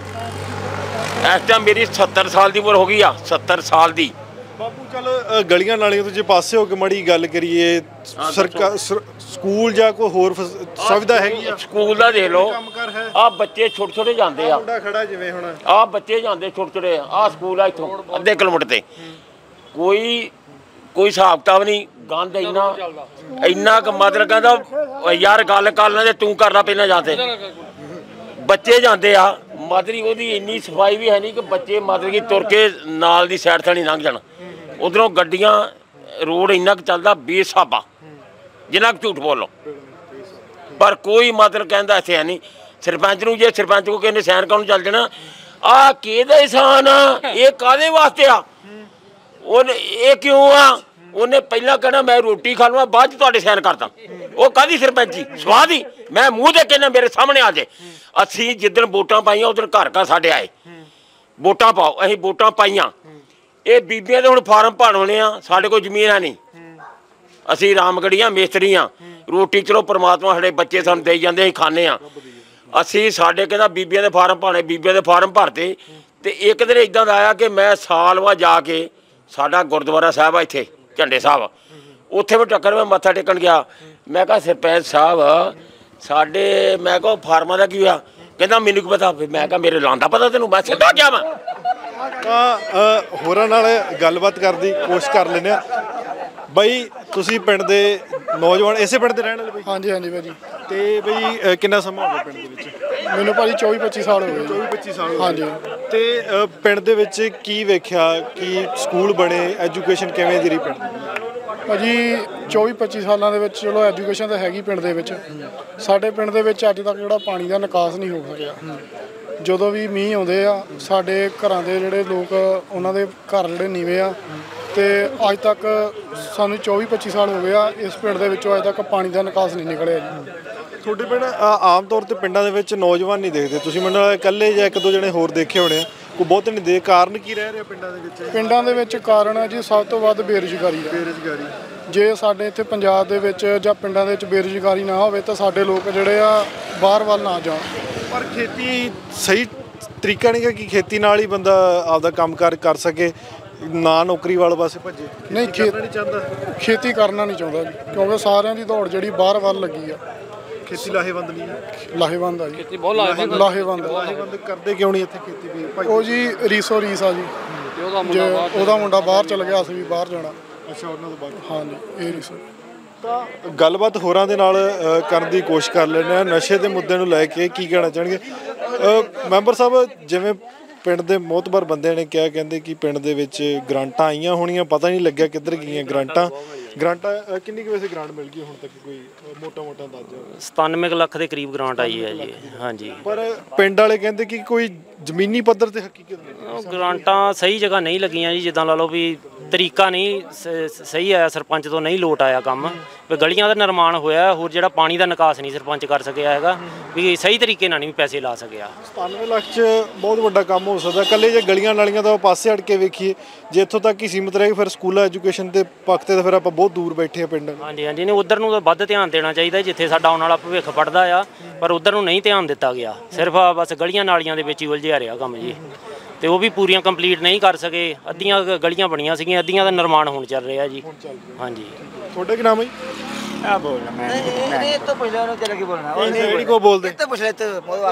ਇਸ ਟਾਈਮ ਮੇਰੀ ਸੱਤਰ ਸਾਲ ਦੀ ਉਮਰ ਹੋ ਗਈ ਆ, ਸੱਤਰ ਸਾਲ ਦੀ। ਬਾਪੂ ਚੱਲ ਗਲੀਆਂ ਨਾਲੀਆਂ ਤੋਂ ਜੇ ਪਾਸੇ ਹੋ ਕੇ ਮਾੜੀ ਗੱਲ ਕਰੀਏ, ਸਰਕਾਰ ਸਕੂਲ ਜਾਂ ਕੋਈ ਹੋਰ ਸੁਵਿਧਾ ਹੈਗੀ ਆ? ਸਕੂਲ ਦਾ ਦੇਖ ਲਓ, ਆ ਬੱਚੇ ਛੋਟੇ ਛੋਟੇ ਜਾਂਦੇ ਆ, ਮੁੰਡਾ ਖੜਾ ਜਿਵੇਂ ਹੁਣ ਆ ਬੱਚੇ ਜਾਂਦੇ ਛੋਟੇ ਛੋਟੇ, ਆ ਸਕੂਲ ਆ ਇੱਥੋਂ ਅੱਧੇ ਕਿਲੋਮੀਟਰ ਤੇ। ਕੋਈ ਕੋਈ ਹਿਸਾਬ ਕਿਤਾਬ ਨਹੀਂ, ਗੰਦ ਇੰਨਾ ਇੰਨਾ ਕੁ ਮਤਲਬ ਕਹਿੰਦਾ ਯਾਰ ਗੱਲ ਕਰ ਲੈ ਤੇ ਤੂੰ ਕਰਨਾ ਪਹਿਲਾਂ ਜਾਂਦੇ। ਬੱਚੇ ਜਾਂਦੇ ਆ, ਮਾਦਰੀ ਉਹਦੀ ਇੰਨੀ ਸਫਾਈ ਵੀ ਹੈ ਨਹੀਂ ਕਿ ਬੱਚੇ ਮਤਲਬ ਕਿ ਤੁਰ ਕੇ ਨਾਲ ਦੀ ਸਾਈਡ ਥਾਣੀ ਲੰਘ ਜਾਣ। ਉਧਰੋਂ ਗੱਡੀਆਂ, ਰੋਡ ਇੰਨਾ ਕੁ ਚੱਲਦਾ ਬੇਸਾਬਾ, ਜਿੰਨਾ ਕੁ ਝੂਠ ਬੋਲੋ, ਪਰ ਕੋਈ ਮਤਲਬ ਕਹਿੰਦਾ ਇੱਥੇ ਹੈ ਨਹੀਂ। ਸਰਪੰਚ ਨੂੰ ਜੇ ਸਰਪੰਚ ਕੋ ਕਹਿੰਦੇ ਸੈਨ ਕਰਨ ਚੱਲ ਜਾਣਾ, ਆਹ ਕਿਹਦਾ ਇਨਸਾਨ ਆ, ਇਹ ਕਾਹਦੇ ਵਾਸਤੇ ਆ, ਉਹਨੇ ਇਹ ਕਿਉਂ ਆ, ਉਹਨੇ ਪਹਿਲਾਂ ਕਹਿਣਾ ਮੈਂ ਰੋਟੀ ਖਾ ਲਵਾਂ, ਬਾਅਦ 'ਚ ਤੁਹਾਡੇ ਸੈਨ ਕਰਦਾ। ਉਹ ਕਾਹਦੀ ਸਰਪੰਚੀ ਸਵਾਦ ਹੀ, ਮੈਂ ਮੂੰਹ ਦੇ ਕਹਿੰਦਾ ਮੇਰੇ ਸਾਹਮਣੇ ਆ ਜੇ। ਅਸੀਂ ਜਿੱਦਣ ਵੋਟਾਂ ਪਾਈਆਂ ਉਦੋਂ ਘਰ ਘਰ ਸਾਡੇ ਆਏ, ਵੋਟਾਂ ਪਾਓ, ਅਸੀਂ ਵੋਟਾਂ ਪਾਈਆਂ। ਇਹ ਬੀਬੀਆਂ ਦੇ ਹੁਣ ਫਾਰਮ ਭਰਵਾਉਣੇ ਆ, ਸਾਡੇ ਕੋਲ ਜ਼ਮੀਨ ਹੈ ਨਹੀਂ, ਅਸੀਂ ਰਾਮਗੜੀਆਂ ਮਿਸਤਰੀ ਆ। ਰੋਟੀ ਚਲੋ ਪਰਮਾਤਮਾ ਸਾਡੇ ਬੱਚੇ ਸਾਨੂੰ ਦੇਈ ਜਾਂਦੇ, ਅਸੀਂ ਖਾਂਦੇ ਆ। ਅਸੀਂ ਸਾਡੇ ਕਹਿੰਦਾ ਬੀਬੀਆਂ ਦੇ ਫਾਰਮ ਭਰਨੇ, ਬੀਬੀਆਂ ਦੇ ਫਾਰਮ ਭਰਤੇ। ਤੇ ਇੱਕ ਦਿਨ ਇੱਦਾਂ ਦਾ ਆਇਆ ਕਿ ਮੈਂ ਸਾਲ ਬਾਅਦ ਜਾ ਕੇ, ਸਾਡਾ ਗੁਰਦੁਆਰਾ ਸਾਹਿਬ ਆ ਇੱਥੇ ਝੰਡੇ ਸਾਹਿਬ, ਉੱਥੇ ਵੀ ਟੱਕਰ ਮੈਂ ਮੱਥਾ ਟੇਕਣ ਗਿਆ। ਮੈਂ ਕਿਹਾ ਸਰਪੰਚ ਸਾਹਿਬ ਸਾਡੇ, ਮੈਂ ਕਿਹਾ ਫਾਰਮਾਂ ਦਾ ਕੀ ਹੋਇਆ? ਕਹਿੰਦਾ ਮੈਨੂੰ ਕੀ ਪਤਾ। ਮੈਂ ਕਿਹਾ ਮੇਰੇ ਲਾਂਦਾ ਪਤਾ ਤੈਨੂੰ, ਮੈਂ ਸਿੱਧਾ ਗਿਆ ਵਾ। ਤਾਂ ਹੋਰਾਂ ਨਾਲ ਗੱਲਬਾਤ ਕਰਨ ਦੀ ਕੋਸ਼ਿਸ਼ ਕਰ ਲੈਂਦੇ ਆ। ਬਾਈ ਤੁਸੀਂ ਪਿੰਡ ਦੇ ਨੌਜਵਾਨ, ਇਸੇ ਪਿੰਡ ਦੇ ਰਹਿਣ ਵਾਲੇ ਬਾਈ? ਹਾਂਜੀ ਹਾਂਜੀ ਭਾਜੀ। ਤੇ ਬਈ ਕਿੰਨਾ ਸਮਾਂ ਹੋ ਗਿਆ ਪਿੰਡ ਦੇ ਵਿੱਚ? ਮੈਨੂੰ ਭਾਜੀ ਚੌਵੀ ਪੱਚੀ ਸਾਲ ਹੋ ਗਏ। ਚੌਵੀ ਪੱਚੀ ਸਾਲ ਹਾਂਜੀ। ਤੇ ਪਿੰਡ ਦੇ ਵਿੱਚ ਕੀ ਵੇਖਿਆ ਕਿ ਸਕੂਲ ਬਣੇ, ਐਜੂਕੇਸ਼ਨ ਕਿਵੇਂ ਦੀ ਰਹੀ ਪਿੰਡ ਦੀ? ਭਾਜੀ ਚੌਵੀ ਪੱਚੀ ਸਾਲਾਂ ਦੇ ਵਿੱਚ ਚਲੋ ਐਜੂਕੇਸ਼ਨ ਤਾਂ ਹੈਗੀ ਪਿੰਡ ਦੇ ਵਿੱਚ। ਸਾਡੇ ਪਿੰਡ ਦੇ ਵਿੱਚ ਅੱਜ ਤੱਕ ਜਿਹੜਾ ਪਾਣੀ ਦਾ ਨਿਕਾਸ ਨਹੀਂ ਹੋ ਸਕਿਆ। ਜਦੋਂ ਵੀ ਮੀਂਹ ਆਉਂਦੇ ਆ, ਸਾਡੇ ਘਰਾਂ ਦੇ ਜਿਹੜੇ ਲੋਕ, ਉਹਨਾਂ ਦੇ ਘਰ ਜਿਹੜੇ ਨੀਵੇਂ ਆ, ਤੇ ਅੱਜ ਤੱਕ ਸਾਨੂੰ ਚੌਵੀ ਪੱਚੀ ਸਾਲ ਹੋ ਗਏ ਆ, ਇਸ ਪਿੰਡ ਦੇ ਵਿੱਚੋਂ ਅੱਜ ਤੱਕ ਪਾਣੀ ਦਾ ਨਿਕਾਸ ਨਹੀਂ ਨਿਕਲਿਆ ਜੀ। ਤੁਹਾਡੇ ਪਿੰਡ ਆਮ ਤੌਰ ਤੇ ਪਿੰਡਾਂ ਦੇ ਵਿੱਚ ਨੌਜਵਾਨ ਨਹੀਂ ਦੇਖਦੇ, ਤੁਸੀਂ ਮੈਨੂੰ ਲੱਗਦਾ ਇਕੱਲੇ ਜਾਂ ਇੱਕ ਦੋ ਜਣੇ ਹੋਰ ਦੇਖੇ ਹੋਣੇ ਆ, ਕੋਈ ਬਹੁਤ ਨਹੀਂ ਦੇ। ਕਾਰਨ ਕੀ ਰਹਿ ਰਿਹਾ ਪਿੰਡਾਂ ਦੇ ਵਿੱਚ? ਪਿੰਡਾਂ ਦੇ ਵਿੱਚ ਕਾਰਨ ਹੈ ਜੀ ਸਭ ਤੋਂ ਵੱਧ ਬੇਰੁਜ਼ਗਾਰੀ ਦਾ। ਬੇਰੁਜ਼ਗਾਰੀ ਜੇ ਸਾਡੇ ਇੱਥੇ ਪੰਜਾਬ ਦੇ ਵਿੱਚ ਜਾਂ ਪਿੰਡਾਂ ਦੇ ਵਿੱਚ ਬੇਰੁਜ਼ਗਾਰੀ ਨਾ ਹੋਵੇ ਤਾਂ ਸਾਡੇ ਲੋਕ ਜਿਹੜੇ ਆ ਬਾਹਰ ਵੱਲ ਨਾ ਜਾਣ। ਪਰ ਖੇਤੀ ਸਹੀ ਤਰੀਕਾ ਨਹੀਂ ਕਿ ਖੇਤੀ ਨਾਲ ਹੀ ਬੰਦਾ ਆਪਦਾ ਕੰਮ ਕਾਰ ਕਰ ਸਕੇ, ਨਾ ਨੌਕਰੀ ਵਾਲੇ ਪਾਸੇ ਭੱਜੇ। ਨਹੀਂ, ਖੇਤੀ ਨਹੀਂ ਚਾਹੁੰਦਾ, ਖੇਤੀ ਕਰਨਾ ਨਹੀਂ ਚਾਹੁੰਦਾ ਜੀ, ਕਿਉਂਕਿ ਸਾਰਿਆਂ ਦੀ ਦੌੜ ਜਿਹੜੀ ਬਾਹਰ ਵੱਲ ਲੱਗੀ ਆ। ਖੇਤੀ ਲਾਹੇਵੰਦ ਨਹੀਂ ਹੈ? ਲਾਹੇਵੰਦ ਆ ਜੀ, ਖੇਤੀ ਬਹੁਤ ਲਾਹੇਵੰਦ। ਲਾਹੇਵੰਦ ਲਾਹੇਵੰਦ ਕਰਦੇ ਕਿਉਂ ਨਹੀਂ ਇੱਥੇ ਖੇਤੀ ਵੀ? ਉਹ ਜੀ ਰੀਸੋ ਰੀਸ ਆ ਜੀ, ਜੇ ਉਹਦਾ ਮੁੰਡਾ ਬਾਹਰ ਚਲ ਗਿਆ ਅਸੀਂ ਵੀ ਬਾਹਰ ਜਾਣਾ। ਅੱਛਾ, ਉਹਨਾਂ ਤੋਂ ਬਾਅਦ? ਹਾਂਜੀ, ਇਹ ਰੀਸੋ। ਤਾਂ ਗੱਲਬਾਤ ਹੋਰਾਂ ਦੇ ਨਾਲ ਕਰਨ ਦੀ ਕੋਸ਼ਿਸ਼ ਕਰ ਲੈਂਦੇ ਹਾਂ। ਨਸ਼ੇ ਦੇ ਮੁੱਦੇ ਨੂੰ ਲੈ ਕੇ ਕੀ ਕਹਿਣਾ ਚਾਹਣਗੇ ਮੈਂਬਰ ਸਾਹਿਬ? ਜਿਵੇਂ ਪਿੰਡ ਦੇ ਮੋਹਤਬਰ ਬੰਦਿਆਂ ਨੇ ਕਿਹਾ, ਕਹਿੰਦੇ ਕਿ ਪਿੰਡ ਦੇ ਵਿੱਚ ਗ੍ਰਾਂਟਾਂ ਆਈਆਂ ਹੋਣੀਆਂ, ਪਤਾ ਨਹੀਂ ਲੱਗਿਆ ਕਿੱਧਰ ਗਈਆਂ ਗ੍ਰਾਂਟਾਂ। ਗ੍ਰਾਂਟਾਂ ਕਿੰਨੀ ਕੁ ਵੈਸੇ ਗ੍ਰਾਂਟ ਮਿਲ ਗਈ ਹੁਣ ਤੱਕ, ਕੋਈ ਮੋਟਾ ਮੋਟਾ ਅੰਦਾਜ਼ਾ? ਸਤਾਨਵੇਂ ਲੱਖ ਦੇ ਕਰੀਬ ਗ੍ਰਾਂਟ ਆਈ ਹੈ ਜੀ। ਹਾਂਜੀ, ਪਰ ਪਿੰਡ ਵਾਲੇ ਕਹਿੰਦੇ ਕਿ ਕੋਈ ਜ਼ਮੀਨੀ ਪੱਧਰ ਤੇ ਹਕੀਕਤ ਨਹੀਂ, ਗ੍ਰਾਂਟਾਂ ਸਹੀ ਜਗ੍ਹਾ ਨਹੀਂ ਲੱਗੀਆਂ ਜੀ। ਜਿੱਦਾਂ ਲਾ ਲਓ ਵੀ ਤਰੀਕਾ ਨਹੀਂ ਸਹੀ ਆਇਆ, ਸਰਪੰਚ ਤੋਂ ਨਹੀਂ ਲੋਟ ਆਇਆ ਕੰਮ, ਵੀ ਗਲੀਆਂ ਦਾ ਨਿਰਮਾਣ ਹੋਇਆ, ਹੋਰ ਜਿਹੜਾ ਪਾਣੀ ਦਾ ਨਿਕਾਸ ਨਹੀਂ ਸਰਪੰਚ ਕਰ ਸਕਿਆ ਹੈਗਾ, ਵੀ ਸਹੀ ਤਰੀਕੇ ਨਾਲ ਨਹੀਂ ਪੈਸੇ ਲਾ ਸਕਿਆ। ਸਤਾਨਵੇਂ ਲੱਖ 'ਚ ਬਹੁਤ ਵੱਡਾ ਕੰਮ ਹੋ ਸਕਦਾ। ਇਕੱਲੇ ਜੇ ਗਲੀਆਂ ਨਾਲੀਆਂ ਦਾ ਪਾਸੇ ਹਟ ਕੇ ਵੇਖੀਏ, ਜੇ ਇੱਥੋਂ ਤੱਕ ਹੀ ਸੀਮਿਤ ਰਹੇ, ਫਿਰ ਸਕੂਲਾਂ ਐਜੂਕੇਸ਼ਨ ਦੇ ਪੱਖ ਤੇ ਤਾਂ ਫਿਰ ਆਪਾਂ ਬਹੁਤ ਦੂਰ ਬੈਠੇ ਆ ਪਿੰਡ। ਹਾਂਜੀ ਹਾਂਜੀ, ਨਹੀਂ ਉਧਰ ਨੂੰ ਤਾਂ ਵੱਧ ਧਿਆਨ ਦੇਣਾ ਚਾਹੀਦਾ, ਜਿੱਥੇ ਸਾਡਾ ਆਉਣ ਵਾਲਾ ਭਵਿੱਖ ਪੜਦਾ ਆ, ਪਰ ਉਧਰ ਨੂੰ ਨਹੀਂ ਧਿਆਨ ਦਿੱਤਾ ਗਿਆ। ਸਿਰਫ ਬਸ ਗਲੀਆਂ ਨਾਲੀਆਂ ਦੇ ਵਿੱਚ ਹੀ ਉਲਝਿਆ ਰਿਹਾ ਕੰਮ ਜੀ, ਤੇ ਉਹ ਵੀ ਪੂਰੀਆਂ ਕੰਪਲੀਟ ਨਹੀਂ ਕਰ ਸਕੇ। ਅੱਧੀਆਂ ਗਲੀਆਂ ਬਣੀਆਂ ਸੀਗੀਆਂ, ਅੱਧੀਆਂ ਦਾ ਨਿਰਮਾਣ ਹੁਣ ਚੱਲ ਰਿਹਾ ਜੀ। ਹਾਂਜੀ, ਤੁਹਾਡਾ ਕੀ ਨਾਮ ਹੈ ਜੀ? ਆ ਬੋਲਣਾ ਮੈਂ ਇਹ ਤੋਂ ਪਹਿਲਾਂ ਉਹਨੇ ਤੇਰਾ ਕੀ ਬੋਲਣਾ? ਇਹ ਜਿਹੜੀ ਕੋ ਬੋਲਦੇ ਤੇ ਪੁੱਛ ਲੈ ਤੇ ਮੋਦਵਾ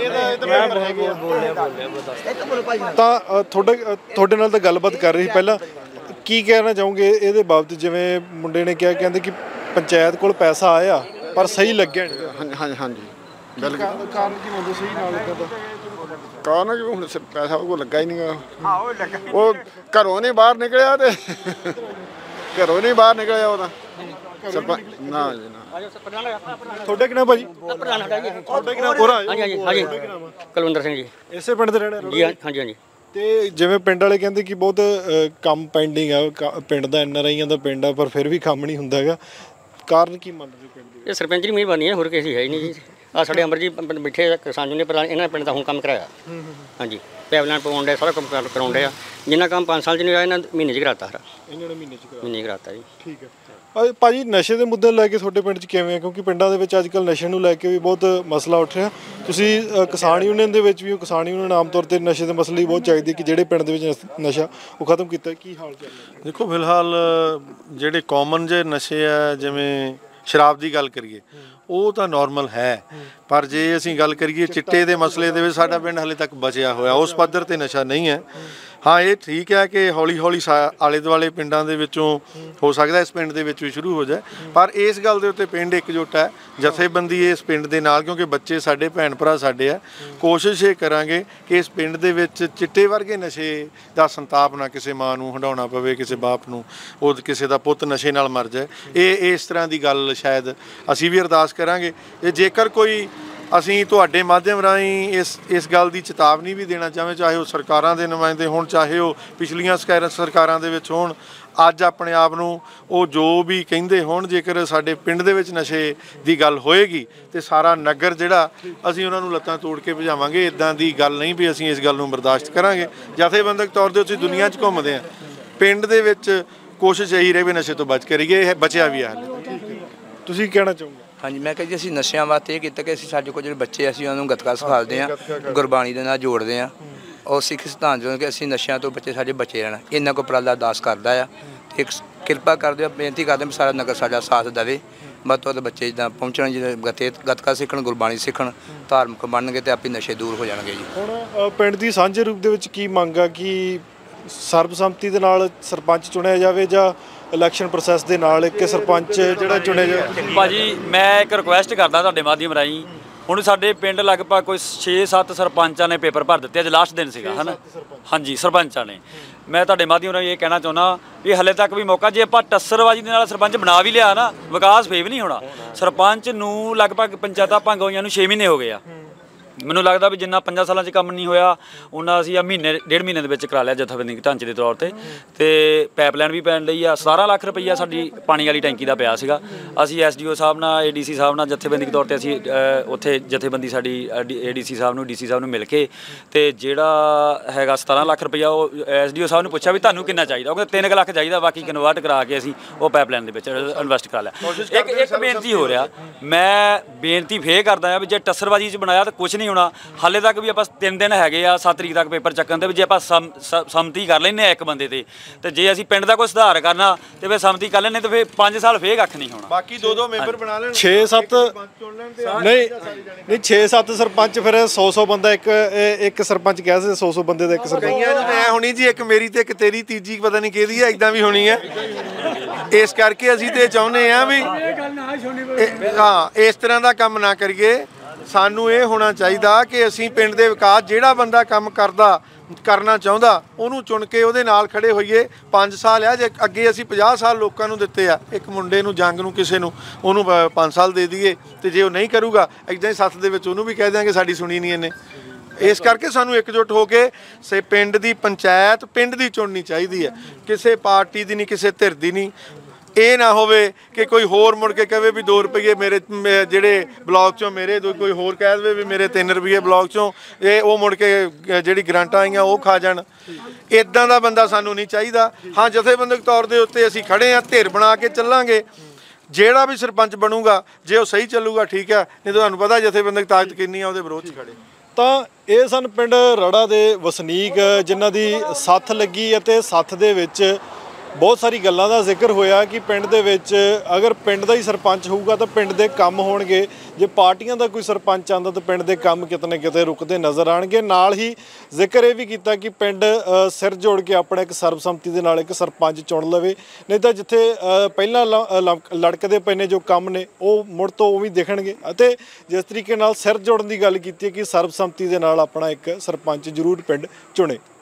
ਤਾਂ ਤੁਹਾਡੇ ਤੁਹਾਡੇ ਨਾਲ ਤਾਂ ਗੱਲਬਾਤ ਕਰ ਰਹੀ ਪਹਿਲਾਂ। ਕੀ ਕਹਿਣਾ ਚਾਹੋਗੇ ਇਹਦੇ ਬਾਬਤ? ਜਿਵੇਂ ਮੁੰਡੇ ਨੇ ਕਿਹਾ, ਕਹਿੰਦੇ ਕਿ ਪੰਚਾਇਤ ਕੋਲ ਪੈਸਾ ਆਇਆ ਪਰ ਸਹੀ ਲੱਗਿਆ ਨਹੀਂ। ਹਾਂਜੀ ਹਾਂਜੀ, ਬਿਲਕੁਲ। ਕਾਰਨ ਕੀ ਮੰਨਦੇ ਸਹੀ ਨਾਲ ਲੱਗਾ ਤਾਂ? ਕਾਰਨ ਕਿ ਹੁਣ ਪੈਸਾ ਉਹ ਲੱਗਾ ਹੀ ਨਹੀਂ, ਉਹ ਘਰੋਂ ਨਹੀਂ ਬਾਹਰ ਨਿਕਲਿਆ, ਤੇ ਘਰੋਂ ਨਹੀਂ ਬਾਹਰ ਨਿਕਲਿਆ ਉਹਦਾ ਸਰਪੰਚ। ਨਾ ਜੀ ਨਾ। ਤੁਹਾਡਾ ਕੀ ਨਾਮ ਭਾਜੀ? ਤੁਹਾਡਾ ਕੀ ਨਾਮ? ਪੂਰਾ? ਹਾਂਜੀ ਹਾਂਜੀ ਹਾਂਜੀ, ਕੁਲਵਿੰਦਰ ਸਿੰਘ ਜੀ। ਇਸੇ ਪਿੰਡ ਦੇ ਰਹਿਣ ਵਾਲੇ? ਜੀ ਹਾਂਜੀ ਹਾਂਜੀ। ਤੇ ਜਿਵੇਂ ਪਿੰਡ ਵਾਲੇ ਕਹਿੰਦੇ ਕਿ ਬਹੁਤ ਕੰਮ ਪੈਂਡਿੰਗ ਆ, ਪਿੰਡ ਦਾ ਐਨ ਆਰ ਆਈਆਂ ਦਾ ਪਿੰਡ ਆ, ਪਰ ਫਿਰ ਵੀ ਕੰਮ ਨਹੀਂ ਹੁੰਦਾ ਹੈਗਾ। ਕਾਰਨ ਕੀ ਮੰਨਦੇ ਪਿੰਡ ਦੇ? ਇਹ ਸਰਪੰਚ ਦੀ ਮਿਹਰਬਾਨੀ ਹੈ, ਹੋਰ ਕਿਸੇ ਹੈ ਹੀ ਨਹੀਂ ਜੀ। ਆ ਸਾਡੇ ਅਮਰ ਜੀ ਬੈਠੇ ਕਿਸਾਨ ਜੀ ਨੇ ਪਰ ਇਹਨਾਂ ਪਿੰਡ ਦਾ ਹੁਣ ਕੰਮ ਕਰਾਇਆ। ਹਾਂਜੀ ਪੈਵਲਾਨ ਪਾਉਣ ਦੇ ਸਾਰਾ ਕੰਮ ਕਰਾਉਣ ਦੇ ਆ। ਜਿੰਨਾ ਕੰਮ ਪੰਜ ਸਾਲ ਚ ਨਹੀਂ ਹੋਇਆ ਇਹਨਾਂ ਮਹੀਨੇ ਚ ਕਰਾਤਾ ਸਾਰਾ। ਇਹਨਾਂ ਨੇ ਮਹੀਨੇ ਚ ਕਰਾਤਾ ਮਹੀਨੇ ਕਰਾਤਾ ਜੀ। ਠੀਕ ਹੈ ਭਾਜੀ, ਨਸ਼ੇ ਦੇ ਮੁੱਦੇ ਨੂੰ ਲੈ ਕੇ ਤੁਹਾਡੇ ਪਿੰਡ 'ਚ ਕਿਵੇਂ ਹੈ? ਕਿਉਂਕਿ ਪਿੰਡਾਂ ਦੇ ਵਿੱਚ ਅੱਜ ਕੱਲ੍ਹ ਨਸ਼ੇ ਨੂੰ ਲੈ ਕੇ ਵੀ ਬਹੁਤ ਮਸਲਾ ਉੱਠ ਰਿਹਾ। ਤੁਸੀਂ ਕਿਸਾਨ ਯੂਨੀਅਨ ਦੇ ਵਿੱਚ ਵੀ ਹੋ, ਕਿਸਾਨ ਯੂਨੀਅਨ ਆਮ ਤੌਰ 'ਤੇ ਨਸ਼ੇ ਦੇ ਮਸਲੇ ਲਈ ਬਹੁਤ ਚਾਹੀਦੀ ਕਿ ਜਿਹੜੇ ਪਿੰਡ ਦੇ ਵਿੱਚ ਨਸ਼ਾ ਉਹ ਖਤਮ ਕੀਤਾ। ਕੀ ਹਾਲ ਚਾਲ ਹੈ? ਦੇਖੋ ਫਿਲਹਾਲ ਜਿਹੜੇ ਕਾਮਨ ਜੇ ਨਸ਼ੇ ਆ, ਜਿਵੇਂ ਸ਼ਰਾਬ ਦੀ ਗੱਲ ਕਰੀਏ ਉਹ ਤਾਂ ਨਾਰਮਲ ਹੈ, ਪਰ ਜੇ ਅਸੀਂ ਗੱਲ ਕਰੀਏ ਚਿੱਟੇ ਦੇ ਮਸਲੇ ਦੇ ਵਿੱਚ ਸਾਡਾ ਪਿੰਡ ਹਾਲੇ ਤੱਕ ਬਚਿਆ ਹੋਇਆ, ਉਸ ਪੱਧਰ ਤੇ ਨਸ਼ਾ ਨਹੀਂ ਹੈ। ਹਾਂ ਇਹ ਠੀਕ ਹੈ ਕਿ ਹੌਲੀ ਹੌਲੀ ਆਲੇ ਦੁਆਲੇ ਪਿੰਡਾਂ ਦੇ ਵਿੱਚੋਂ ਹੋ ਸਕਦਾ ਇਸ ਪਿੰਡ ਦੇ ਵਿੱਚ ਵੀ ਸ਼ੁਰੂ ਹੋ ਜਾਏ, ਪਰ ਇਸ ਗੱਲ ਦੇ ਉੱਤੇ ਪਿੰਡ ਇਕਜੁੱਟ ਹੈ, ਜਥੇਬੰਦੀ ਇਸ ਪਿੰਡ ਦੇ ਨਾਲ, ਕਿਉਂਕਿ ਬੱਚੇ ਸਾਡੇ ਭੈਣ ਭਰਾ ਸਾਡੇ ਆ। ਕੋਸ਼ਿਸ਼ ਇਹ ਕਰਾਂਗੇ ਕਿ ਇਸ ਪਿੰਡ ਦੇ ਵਿੱਚ ਚਿੱਟੇ ਵਰਗੇ ਨਸ਼ੇ ਦਾ ਸੰਤਾਪ ਨਾ ਕਿਸੇ ਮਾਂ ਨੂੰ ਹੰਡਾਉਣਾ ਪਵੇ, ਕਿਸੇ ਬਾਪ ਨੂੰ ਉਹ ਕਿਸੇ ਦਾ ਪੁੱਤ ਨਸ਼ੇ ਨਾਲ ਮਰ ਜਾਏ। ਇਹ ਇਸ ਤਰ੍ਹਾਂ ਦੀ ਗੱਲ ਸ਼ਾਇਦ ਅਸੀਂ ਵੀ ਅਰਦਾਸ ਕਰਾਂਗੇ। ਇਹ ਜੇਕਰ ਕੋਈ ਅਸੀਂ ਤੁਹਾਡੇ ਮਾਧਿਅਮ ਰਾਹੀਂ ਇਸ ਇਸ ਗੱਲ ਦੀ ਚੇਤਾਵਨੀ ਵੀ ਦੇਣਾ ਚਾਹਵੇਂ, ਚਾਹੇ ਉਹ ਸਰਕਾਰਾਂ ਦੇ ਨੁਮਾਇੰਦੇ ਹੋਣ, ਚਾਹੇ ਉਹ ਪਿਛਲੀਆਂ ਸਰਕਾਰਾਂ ਦੇ ਵਿੱਚ ਹੋਣ, ਅੱਜ ਆਪਣੇ ਆਪ ਨੂੰ ਉਹ ਜੋ ਵੀ ਕਹਿੰਦੇ ਹੋਣ, ਜੇਕਰ ਸਾਡੇ ਪਿੰਡ ਦੇ ਵਿੱਚ ਨਸ਼ੇ ਦੀ ਗੱਲ ਹੋਏਗੀ ਤੇ ਸਾਰਾ ਨਗਰ ਜਿਹੜਾ ਅਸੀਂ ਉਹਨਾਂ ਨੂੰ ਲੱਤਾਂ ਤੋੜ ਕੇ ਭਜਾਵਾਂਗੇ। ਇੱਦਾਂ ਦੀ ਗੱਲ ਨਹੀਂ ਵੀ ਅਸੀਂ ਇਸ ਗੱਲ ਨੂੰ ਬਰਦਾਸ਼ਤ ਕਰਾਂਗੇ। ਜਥੇਬੰਦਕ ਤੌਰ 'ਤੇ ਅਸੀਂ ਦੁਨੀਆ 'ਚ ਘੁੰਮਦੇ ਹਾਂ, ਪਿੰਡ ਦੇ ਵਿੱਚ ਕੋਸ਼ਿਸ਼ ਇਹੀ ਰਹੇ ਵੀ ਨਸ਼ੇ ਤੋਂ ਬਚ ਕਰੀਏ। ਇਹ ਬਚਿਆ ਵੀ ਹੈ। ਤੁਸੀਂ ਕਹਿਣਾ ਚਾਹੋਗੇ? ਹਾਂਜੀ ਮੈਂ ਕਿਹਾ ਜੀ ਅਸੀਂ ਨਸ਼ਿਆਂ ਵਾਸਤੇ ਇਹ ਕੀਤਾ ਕਿ ਅਸੀਂ ਸਾਡੇ ਕੋਲ ਜਿਹੜੇ ਬੱਚੇ ਅਸੀਂ ਉਹਨਾਂ ਨੂੰ ਗੱਤਕਾ ਸਿਖਾਉਂਦੇ ਹਾਂ, ਗੁਰਬਾਣੀ ਦੇ ਨਾਲ ਜੋੜਦੇ ਹਾਂ, ਔਰ ਸਿੱਖ ਸਿਧਾਂਤ ਜੋ ਕਿ ਅਸੀਂ ਨਸ਼ਿਆਂ ਤੋਂ ਬੱਚੇ ਸਾਡੇ ਬਚੇ ਰਹਿਣ। ਇਹਨਾਂ ਕੋ ਉਪਰਾਲਾ ਅਰਦਾਸ ਕਰਦਾ ਆ ਤੇ ਕਿਰਪਾ ਕਰਦੇ ਆ, ਬੇਨਤੀ ਕਰਦੇ ਵੀ ਸਾਰਾ ਨਗਰ ਸਾਡਾ ਸਾਥ ਦੇਵੇ। ਵੱਧ ਤੋਂ ਵੱਧ ਬੱਚੇ ਜਿੱਦਾਂ ਪਹੁੰਚਣ, ਜਿਹਦੇ ਗੱਤੇ ਗੱਤਕਾ ਸਿੱਖਣ, ਗੁਰਬਾਣੀ ਸਿੱਖਣ, ਧਾਰਮਿਕ ਬਣਨਗੇ ਤੇ ਆਪੇ ਨਸ਼ੇ ਦੂਰ ਹੋ ਜਾਣਗੇ ਜੀ। ਹੁਣ ਪਿੰਡ ਦੀ ਸਾਂਝੇ ਰੂਪ ਦੇ ਵਿੱਚ ਕੀ ਮੰਗ ਆ ਕਿ ਸਰਬਸੰਮਤੀ ਦੇ ਨਾਲ ਸਰਪੰਚ ਚੁਣਿਆ ਜਾਵੇ ਜਾਂ ਇਲੈਕਸ਼ਨ ਪ੍ਰੋਸੈਸ ਦੇ ਨਾਲ ਇੱਕ ਸਰਪੰਚ ਜਿਹੜਾ ਚੁਣਿਆ ਜਾਵੇ? ਭਾਜੀ ਮੈਂ ਇੱਕ ਰਿਕੁਐਸਟ ਕਰਦਾ ਤੁਹਾਡੇ ਮਾਧਿਅਮ ਰਾਹੀਂ, ਹੁਣ ਸਾਡੇ ਪਿੰਡ ਲਗਭਗ ਕੋਈ ਛੇ ਸੱਤ ਸਰਪੰਚਾਂ ਨੇ ਪੇਪਰ ਭਰ ਦਿੱਤੇ। ਅੱਜ ਲਾਸਟ ਦਿਨ ਸੀਗਾ ਹੈ ਨਾ? ਹਾਂਜੀ ਸਰਪੰਚਾਂ ਨੇ। ਮੈਂ ਤੁਹਾਡੇ ਮਾਧਿਅਮ ਰਾਹੀਂ ਇਹ ਕਹਿਣਾ ਚਾਹੁੰਦਾ ਵੀ ਹਲੇ ਤੱਕ ਵੀ ਮੌਕਾ, ਜੇ ਆਪਾਂ ਟੱਸਰਬਾਜੀ ਦੇ ਨਾਲ ਸਰਪੰਚ ਬਣਾ ਵੀ ਲਿਆ ਨਾ, ਵਿਕਾਸ ਫੇਰ ਵੀ ਨਹੀਂ ਹੋਣਾ। ਸਰਪੰਚ ਨੂੰ ਲਗਭਗ ਪੰਚਾਇਤਾਂ ਭੰਗ ਹੋਈਆਂ ਨੂੰ ਛੇ ਮਹੀਨੇ ਹੋ ਗਏ ਆ। ਮੈਨੂੰ ਲੱਗਦਾ ਵੀ ਜਿੰਨਾ ਪੰਜਾਂ ਸਾਲਾਂ 'ਚ ਕੰਮ ਨਹੀਂ ਹੋਇਆ ਉਹਨਾਂ ਅਸੀਂ ਆ ਮਹੀਨੇ ਡੇਢ ਮਹੀਨੇ ਦੇ ਵਿੱਚ ਕਰਾ ਲਿਆ ਜਥੇਬੰਦੀ ਢਾਂਚੇ ਦੇ ਤੌਰ 'ਤੇ। ਅਤੇ ਪਾਈਪਲਾਈਨ ਵੀ ਪੈਣ ਲਈ ਆ। ਸਤਾਰਾਂ ਲੱਖ ਰੁਪਈਆ ਸਾਡੀ ਪਾਣੀ ਵਾਲੀ ਟੈਂਕੀ ਦਾ ਪਿਆ ਸੀਗਾ। ਅਸੀਂ ਐਸ ਡੀ ਓ ਸਾਹਿਬ ਨਾਲ, ਏ ਡੀ ਸੀ ਸਾਹਿਬ ਨਾਲ ਜਥੇਬੰਦੀ ਤੌਰ 'ਤੇ ਅਸੀਂ ਉੱਥੇ ਜਥੇਬੰਦੀ ਸਾਡੀ ਏ ਡੀ ਸੀ ਸਾਹਿਬ ਨੂੰ, ਡੀ ਸੀ ਸਾਹਿਬ ਨੂੰ ਮਿਲ ਕੇ ਅਤੇ ਜਿਹੜਾ ਹੈਗਾ ਸਤਾਰਾਂ ਲੱਖ ਰੁਪਈਆ ਉਹ ਐਸ ਡੀ ਓ ਸਾਹਿਬ ਨੂੰ ਪੁੱਛਿਆ ਵੀ ਤੁਹਾਨੂੰ ਕਿੰਨਾ ਚਾਹੀਦਾ। ਉਹ ਕਹਿੰਦੇ ਤਿੰਨ ਕੁ ਲੱਖ ਚਾਹੀਦਾ, ਬਾਕੀ ਕਨਵਰਟ ਕਰਾ ਕੇ ਅਸੀਂ ਉਹ ਪਾਈਪਲਾਈਨ ਦੇ ਵਿੱਚ ਇਨਵੈਸਟ ਕਰਾ ਲਿਆ। ਇੱਕ ਇੱਕ ਬੇਨਤੀ ਹੋ ਰਿਹਾ, ਮੈਂ ਬੇਨਤੀ ਫੇਰ ਕਰਦਾ ਹਾਂ ਵੀ ਜੇ ਟੱਸਰਬਾਜੀ 'ਚ ਬਣਾਇਆ ਤਾਂ ਕੁਛ ਨਹੀਂ ਹੋਣਾ। ਹਾਲੇ ਤੱਕ ਵੀ ਆਪਾਂ ਤਿੰਨ ਦਿਨ ਹੈਗੇ ਆ, ਸੱਤ ਤਰੀਕ ਤੱਕ ਪੇਪਰ ਚੱਕਣ ਦੇ, ਵੀ ਜੇ ਆਪਾਂ ਸਮ ਸੰਮਤੀ ਕਰ ਲੈਂਦੇ ਹਾਂ ਇੱਕ ਬੰਦੇ ਤੇ, ਤੇ ਜੇ ਅਸੀਂ ਪਿੰਡ ਦਾ ਕੋਈ ਸੁਧਾਰ ਕਰਨਾ ਤੇ ਫਿਰ ਸੰਮਤੀ ਕਰ ਲੈਂਦੇ ਤੇ ਫਿਰ ਪੰਜ ਸਾਲ ਫੇਰ ਕੱਖ ਨਹੀਂ ਹੋਣਾ। ਬਾਕੀ ਦੋ ਦੋ ਮੈਂਬਰ ਬਣਾ ਲੈਣ, ਛੇ ਸੱਤ ਨਹੀਂ ਨਹੀਂ ਛੇ ਸੱਤ ਸਰਪੰਚ, ਫਿਰ ਸੌ ਸੌ ਬੰਦਾ ਇੱਕ ਇੱਕ ਸਰਪੰਚ ਕਹਿ ਸਕਦੇ, ਸੌ ਸੌ ਬੰਦੇ ਦਾ ਇੱਕ ਸਰਪੰਚ। ਕਈਆਂ ਨੂੰ ਐ ਹੋਣੀ ਜੀ ਇੱਕ ਮੇਰੀ ਤੇ ਇੱਕ ਤੇਰੀ, ਤੀਜੀ ਪਤਾ ਨਹੀਂ ਕਿਹਦੀ ਹੈ, ਇਦਾਂ ਵੀ ਹੋਣੀ ਹੈ। ਇਸ ਕਰਕੇ ਅਸੀਂ ਤੇ ਚਾਹੁੰਦੇ ਹਾਂ ਵੀ ਹਾਂ ਇਸ ਤਰ੍ਹਾਂ ਦਾ ਕੰਮ ਨਾ ਕਰੀਏ। ਸਾਨੂੰ ਇਹ ਹੋਣਾ ਚਾਹੀਦਾ ਕਿ ਅਸੀਂ ਪਿੰਡ ਦੇ ਵਿਕਾਸ, ਜਿਹੜਾ ਬੰਦਾ ਕੰਮ ਕਰਦਾ ਕਰਨਾ ਚਾਹੁੰਦਾ ਉਹਨੂੰ ਚੁਣ ਕੇ ਉਹਦੇ ਨਾਲ ਖੜੇ ਹੋਈਏ। ਪੰਜ ਸਾਲ ਆ, ਜੇ ਅੱਗੇ ਅਸੀਂ ਪੰਜਾਹ ਸਾਲ ਲੋਕਾਂ ਨੂੰ ਦਿੱਤੇ ਆ, ਇੱਕ ਮੁੰਡੇ ਨੂੰ ਜੰਗ ਨੂੰ ਕਿਸੇ ਨੂੰ ਉਹਨੂੰ ਪੰਜ ਸਾਲ ਦੇ ਦਈਏ, ਤੇ ਜੇ ਉਹ ਨਹੀਂ ਕਰੂਗਾ ਇੱਦਾਂ ਹੀ ਸੱਤ ਦੇ ਵਿੱਚ ਉਹਨੂੰ ਵੀ ਕਹਿ ਦਿਆਂਗੇ ਸਾਡੀ ਸੁਣੀ ਨਹੀਂ ਇਹਨੇ। ਇਸ ਕਰਕੇ ਸਾਨੂੰ ਇਕਜੁੱਟ ਹੋ ਕੇ ਸੇ ਪਿੰਡ ਦੀ ਪੰਚਾਇਤ ਪਿੰਡ ਦੀ ਚੁਣਨੀ ਚਾਹੀਦੀ ਹੈ, ਕਿਸੇ ਪਾਰਟੀ ਦੀ ਨਹੀਂ, ਕਿਸੇ ਧਿਰ ਦੀ ਨਹੀਂ। ਇਹ ਨਾ ਹੋਵੇ ਕਿ ਕੋਈ ਹੋਰ ਮੁੜ ਕੇ ਕਹੇ ਵੀ ਦੋ ਰੁਪਈਏ ਮੇਰੇ ਜਿਹੜੇ ਬਲਾਕ 'ਚੋਂ ਮੇਰੇ, ਕੋਈ ਹੋਰ ਕਹਿ ਦੇਵੇ ਵੀ ਮੇਰੇ ਤਿੰਨ ਰੁਪਈਏ ਬਲਾਕ 'ਚੋਂ, ਇਹ ਉਹ ਮੁੜ ਕੇ ਜਿਹੜੀ ਗਰਾਂਟਾਂ ਆਈਆਂ ਉਹ ਖਾ ਜਾਣ। ਇੱਦਾਂ ਦਾ ਬੰਦਾ ਸਾਨੂੰ ਨਹੀਂ ਚਾਹੀਦਾ। ਹਾਂ ਜਥੇਬੰਦਕ ਤੌਰ ਦੇ ਉੱਤੇ ਅਸੀਂ ਖੜੇ ਹਾਂ, ਧਿਰ ਬਣਾ ਕੇ ਚੱਲਾਂਗੇ। ਜਿਹੜਾ ਵੀ ਸਰਪੰਚ ਬਣੂਗਾ ਜੇ ਉਹ ਸਹੀ ਚੱਲੂਗਾ ਠੀਕ ਹੈ, ਨਹੀਂ ਤੁਹਾਨੂੰ ਪਤਾ ਜਥੇਬੰਦਕ ਤਾਕਤ ਕਿੰਨੀ ਆ, ਉਹਦੇ ਵਿਰੋਧ 'ਚ ਖੜੇ। ਤਾਂ ਇਹ ਸਨ ਪਿੰਡ ਰੜਾ ਦੇ ਵਸਨੀਕ ਜਿਨ੍ਹਾਂ ਦੀ ਸੱਥ ਲੱਗੀ ਅਤੇ ਸੱਥ ਦੇ ਵਿੱਚ ਬਹੁਤ ਸਾਰੀ ਗੱਲਾਂ ਦਾ ਜ਼ਿਕਰ ਹੋਇਆ ਕਿ ਪਿੰਡ ਦੇ ਵਿੱਚ ਅਗਰ ਪਿੰਡ ਦਾ ਹੀ ਸਰਪੰਚ ਹੋਊਗਾ ਤਾਂ ਪਿੰਡ ਦੇ ਕੰਮ ਹੋਣਗੇ। ਜੇ ਪਾਰਟੀਆਂ ਦਾ ਕੋਈ ਸਰਪੰਚ ਆਉਂਦਾ ਤਾਂ ਪਿੰਡ ਦੇ ਕੰਮ ਕਿਤੇ ਨਾ ਕਿਤੇ ਰੁਕਦੇ ਨਜ਼ਰ ਆਉਣਗੇ। ਨਾਲ ਹੀ ਜ਼ਿਕਰ ਇਹ ਵੀ ਕੀਤਾ ਕਿ ਪਿੰਡ ਸਿਰ ਜੋੜ ਕੇ ਆਪਣਾ ਇੱਕ ਸਰਬਸੰਮਤੀ ਦੇ ਨਾਲ ਇੱਕ ਸਰਪੰਚ ਚੁਣ ਲਵੇ, ਨਹੀਂ ਤਾਂ ਜਿੱਥੇ ਪਹਿਲਾਂ ਲੜਕਦੇ ਪਏ ਨੇ ਜੋ ਕੰਮ ਨੇ ਉਹ ਮੁੜ ਤੋਂ ਉਹ ਵੀ ਦਿਖਣਗੇ। ਅਤੇ ਜਿਸ ਤਰੀਕੇ ਨਾਲ ਸਿਰ ਜੋੜਨ ਦੀ ਗੱਲ ਕੀਤੀ ਹੈ ਕਿ ਸਰਬਸੰਮਤੀ ਦੇ ਨਾਲ ਆਪਣਾ ਇੱਕ ਸਰਪੰਚ ਜ਼ਰੂਰ ਪਿੰਡ ਚੁਣੇ।